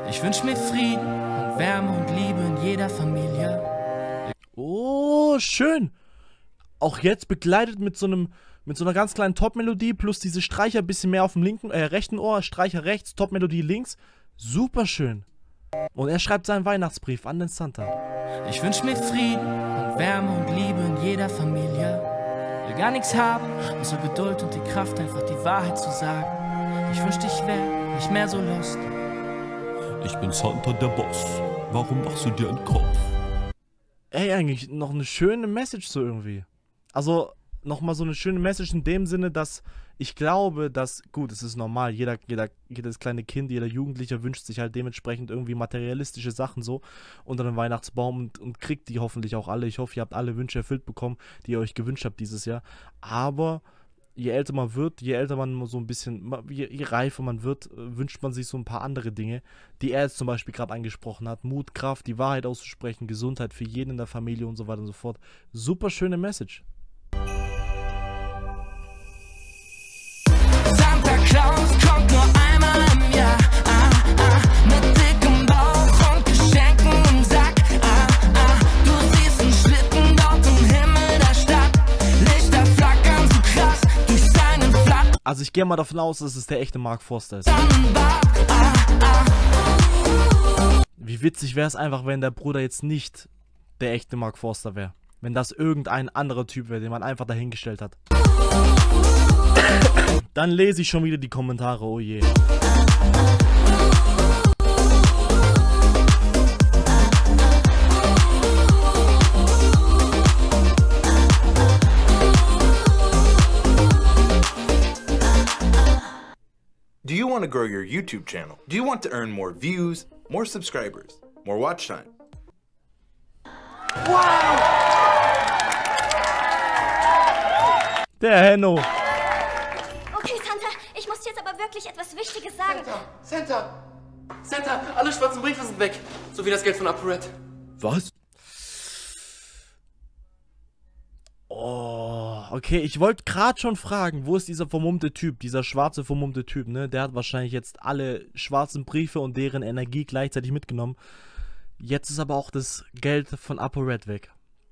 Ich wünsch mir Frieden und Wärme und Liebe in jeder Familie.
Oh, schön. Auch jetzt begleitet mit so einem, mit so einer ganz kleinen Top-Melodie plus diese Streicher ein bisschen mehr auf dem linken, äh, rechten Ohr, Streicher rechts, Top-Melodie links. Super schön. Und er schreibt seinen Weihnachtsbrief an den Santa.
Ich wünsch mir Frieden und Wärme und Liebe in jeder Familie. Will gar nichts haben, außer Geduld und die Kraft, einfach die Wahrheit zu sagen. Ich wünschte, ich wär nicht mehr so lost.
Ich bin Santa der Boss. Warum machst du dir einen Kopf?
Ey, eigentlich noch eine schöne Message so irgendwie. Also, nochmal so eine schöne Message in dem Sinne, dass ich glaube, dass, gut, es ist normal, jeder, jeder, jedes kleine Kind, jeder Jugendliche wünscht sich halt dementsprechend irgendwie materialistische Sachen so unter dem Weihnachtsbaum und, und kriegt die hoffentlich auch alle. Ich hoffe, ihr habt alle Wünsche erfüllt bekommen, die ihr euch gewünscht habt dieses Jahr. Aber je älter man wird, je älter man so ein bisschen, je, je reifer man wird, wünscht man sich so ein paar andere Dinge, die er jetzt zum Beispiel gerade angesprochen hat. Mut, Kraft, die Wahrheit auszusprechen, Gesundheit für jeden in der Familie und so weiter und so fort. Super schöne Message.
Santa Claus kommt nur einmal im Jahr, ah, ah, mit dickem Bauch und Geschenken im Sack, ah, ah, du siehst einen Schlitten dort im Himmel der Stadt, Lichter flackern so krass durch seinen Flatt.
Also ich gehe mal davon aus, dass es der echte Mark Forster ist. Wie witzig wäre es einfach, wenn der Bruder jetzt nicht der echte Mark Forster wäre. Wenn das irgendein anderer Typ wäre, den man einfach dahingestellt hat. Dann lese ich schon wieder die Kommentare, oh je.
Do you want to grow your YouTube channel? Do you want to earn more views, more subscribers, more watch time?
Wow!
Der Henno.
Okay, Santa, ich muss dir jetzt aber wirklich etwas Wichtiges sagen.
Santa! Santa! Santa, alle schwarzen Briefe sind weg. So wie das Geld von ApoRed.
Was?
Oh, okay, ich wollte gerade schon fragen, wo ist dieser vermummte Typ, dieser schwarze vermummte Typ, ne? Der hat wahrscheinlich jetzt alle schwarzen Briefe und deren Energie gleichzeitig mitgenommen. Jetzt ist aber auch das Geld von ApoRed weg.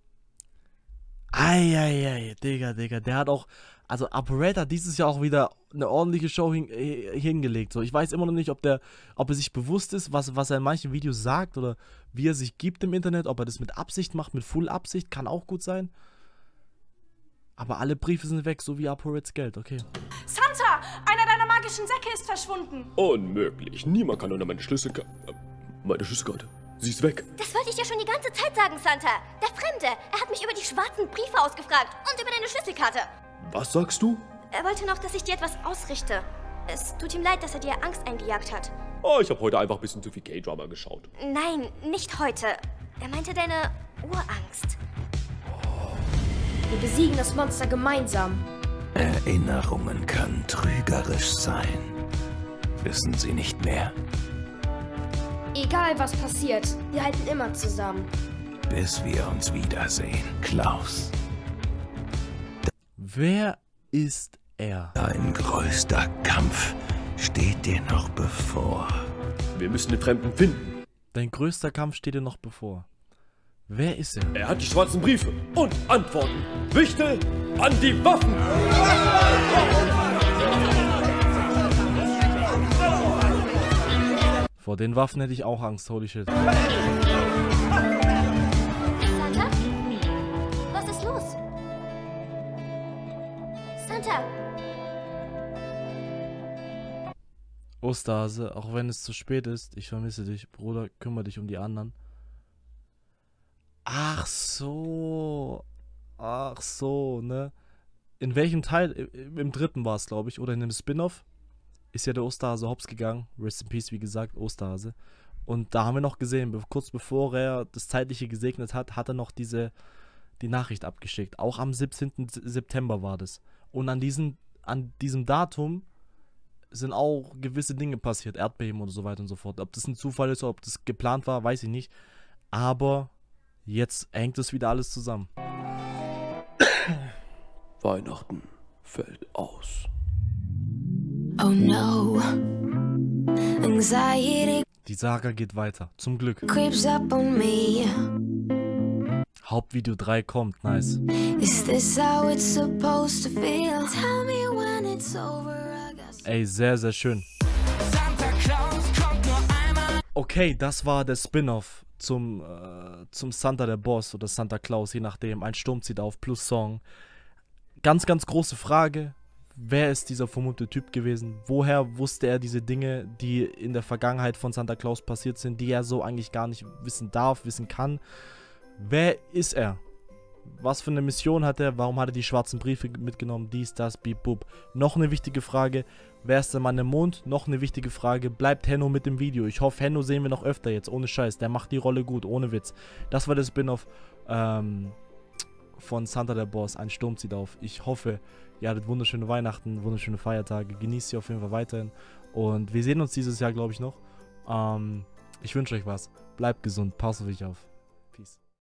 Eieiei, Digga, Digga, der hat auch, also ApoRed hat dieses Jahr auch wieder eine ordentliche Show hin, hingelegt. So, ich weiß immer noch nicht, ob der, ob er sich bewusst ist, was, was er in manchen Videos sagt oder wie er sich gibt im Internet, ob er das mit Absicht macht, mit Full Absicht, kann auch gut sein. Aber alle Briefe sind weg, so wie ApoReds Geld, okay.
Santa, einer deiner magischen Säcke ist verschwunden.
Unmöglich, niemand kann unter meine Schlüsselkarte, meine Schlüsselkarte. Sie ist weg.
Das wollte ich dir schon die ganze Zeit sagen, Santa. Der Fremde, er hat mich über die schwarzen Briefe ausgefragt und über deine Schlüsselkarte.
Was sagst du?
Er wollte noch, dass ich dir etwas ausrichte. Es tut ihm leid, dass er dir Angst eingejagt hat.
Oh, ich habe heute einfach ein bisschen zu viel K-Drama geschaut.
Nein, nicht heute. Er meinte deine Urangst.
Wir besiegen das Monster gemeinsam.
Erinnerungen können trügerisch sein. Wissen Sie nicht mehr?
Egal was passiert, wir halten immer zusammen.
Bis wir uns wiedersehen, Klaus.
Wer ist er?
Dein größter Kampf steht dir noch bevor.
Wir müssen den Fremden finden.
Dein größter Kampf steht dir noch bevor. Wer ist er?
Er hat die schwarzen Briefe und Antworten. Wichtel, an die Waffen!
Vor den Waffen hätte ich auch Angst, holy shit.
Santa? Was ist los? Santa?
Osterhase, auch wenn es zu spät ist, ich vermisse dich. Bruder, kümmere dich um die anderen. Ach so. Ach so, ne? In welchem Teil? Im dritten war es, glaube ich. Oder in dem Spin-Off ist ja der Osterhase hops gegangen. Rest in Peace, wie gesagt, Osterhase. Und da haben wir noch gesehen, kurz bevor er das Zeitliche gesegnet hat, hat er noch diese, die Nachricht abgeschickt. Auch am siebzehnten September war das. Und an diesem, an diesem Datum sind auch gewisse Dinge passiert. Erdbeben und so weiter und so fort. Ob das ein Zufall ist oder ob das geplant war, weiß ich nicht. Aber jetzt hängt es wieder alles zusammen.
Weihnachten fällt aus.
Oh no. Anxiety.
die Saga geht weiter. Zum Glück.
Creeps up on me.
Hauptvideo drei kommt. Nice.
Is this how it's supposed to feel? Tell me when it's over.
Ey, sehr, sehr schön. Okay, das war der Spin-Off zum, äh, zum Santa der Boss oder Santa Claus, je nachdem. Ein Sturm zieht auf plus Song. Ganz, ganz große Frage. Wer ist dieser vermummte Typ gewesen? Woher wusste er diese Dinge, die in der Vergangenheit von Santa Claus passiert sind, die er so eigentlich gar nicht wissen darf, wissen kann? Wer ist er? Was für eine Mission hat er? Warum hat er die schwarzen Briefe mitgenommen? Dies, das, bip, bup. Noch eine wichtige Frage. Wer ist der Mann im Mond? Noch eine wichtige Frage. Bleibt Henno mit dem Video? Ich hoffe, Henno sehen wir noch öfter jetzt. Ohne Scheiß. Der macht die Rolle gut. Ohne Witz. Das war der Spin-Off ähm, von Santa der Boss. Ein Sturm zieht auf. Ich hoffe, ihr hattet wunderschöne Weihnachten, wunderschöne Feiertage. Genießt sie auf jeden Fall weiterhin. Und wir sehen uns dieses Jahr, glaube ich, noch. Ähm, ich wünsche euch was. Bleibt gesund. Passt auf euch auf. Peace.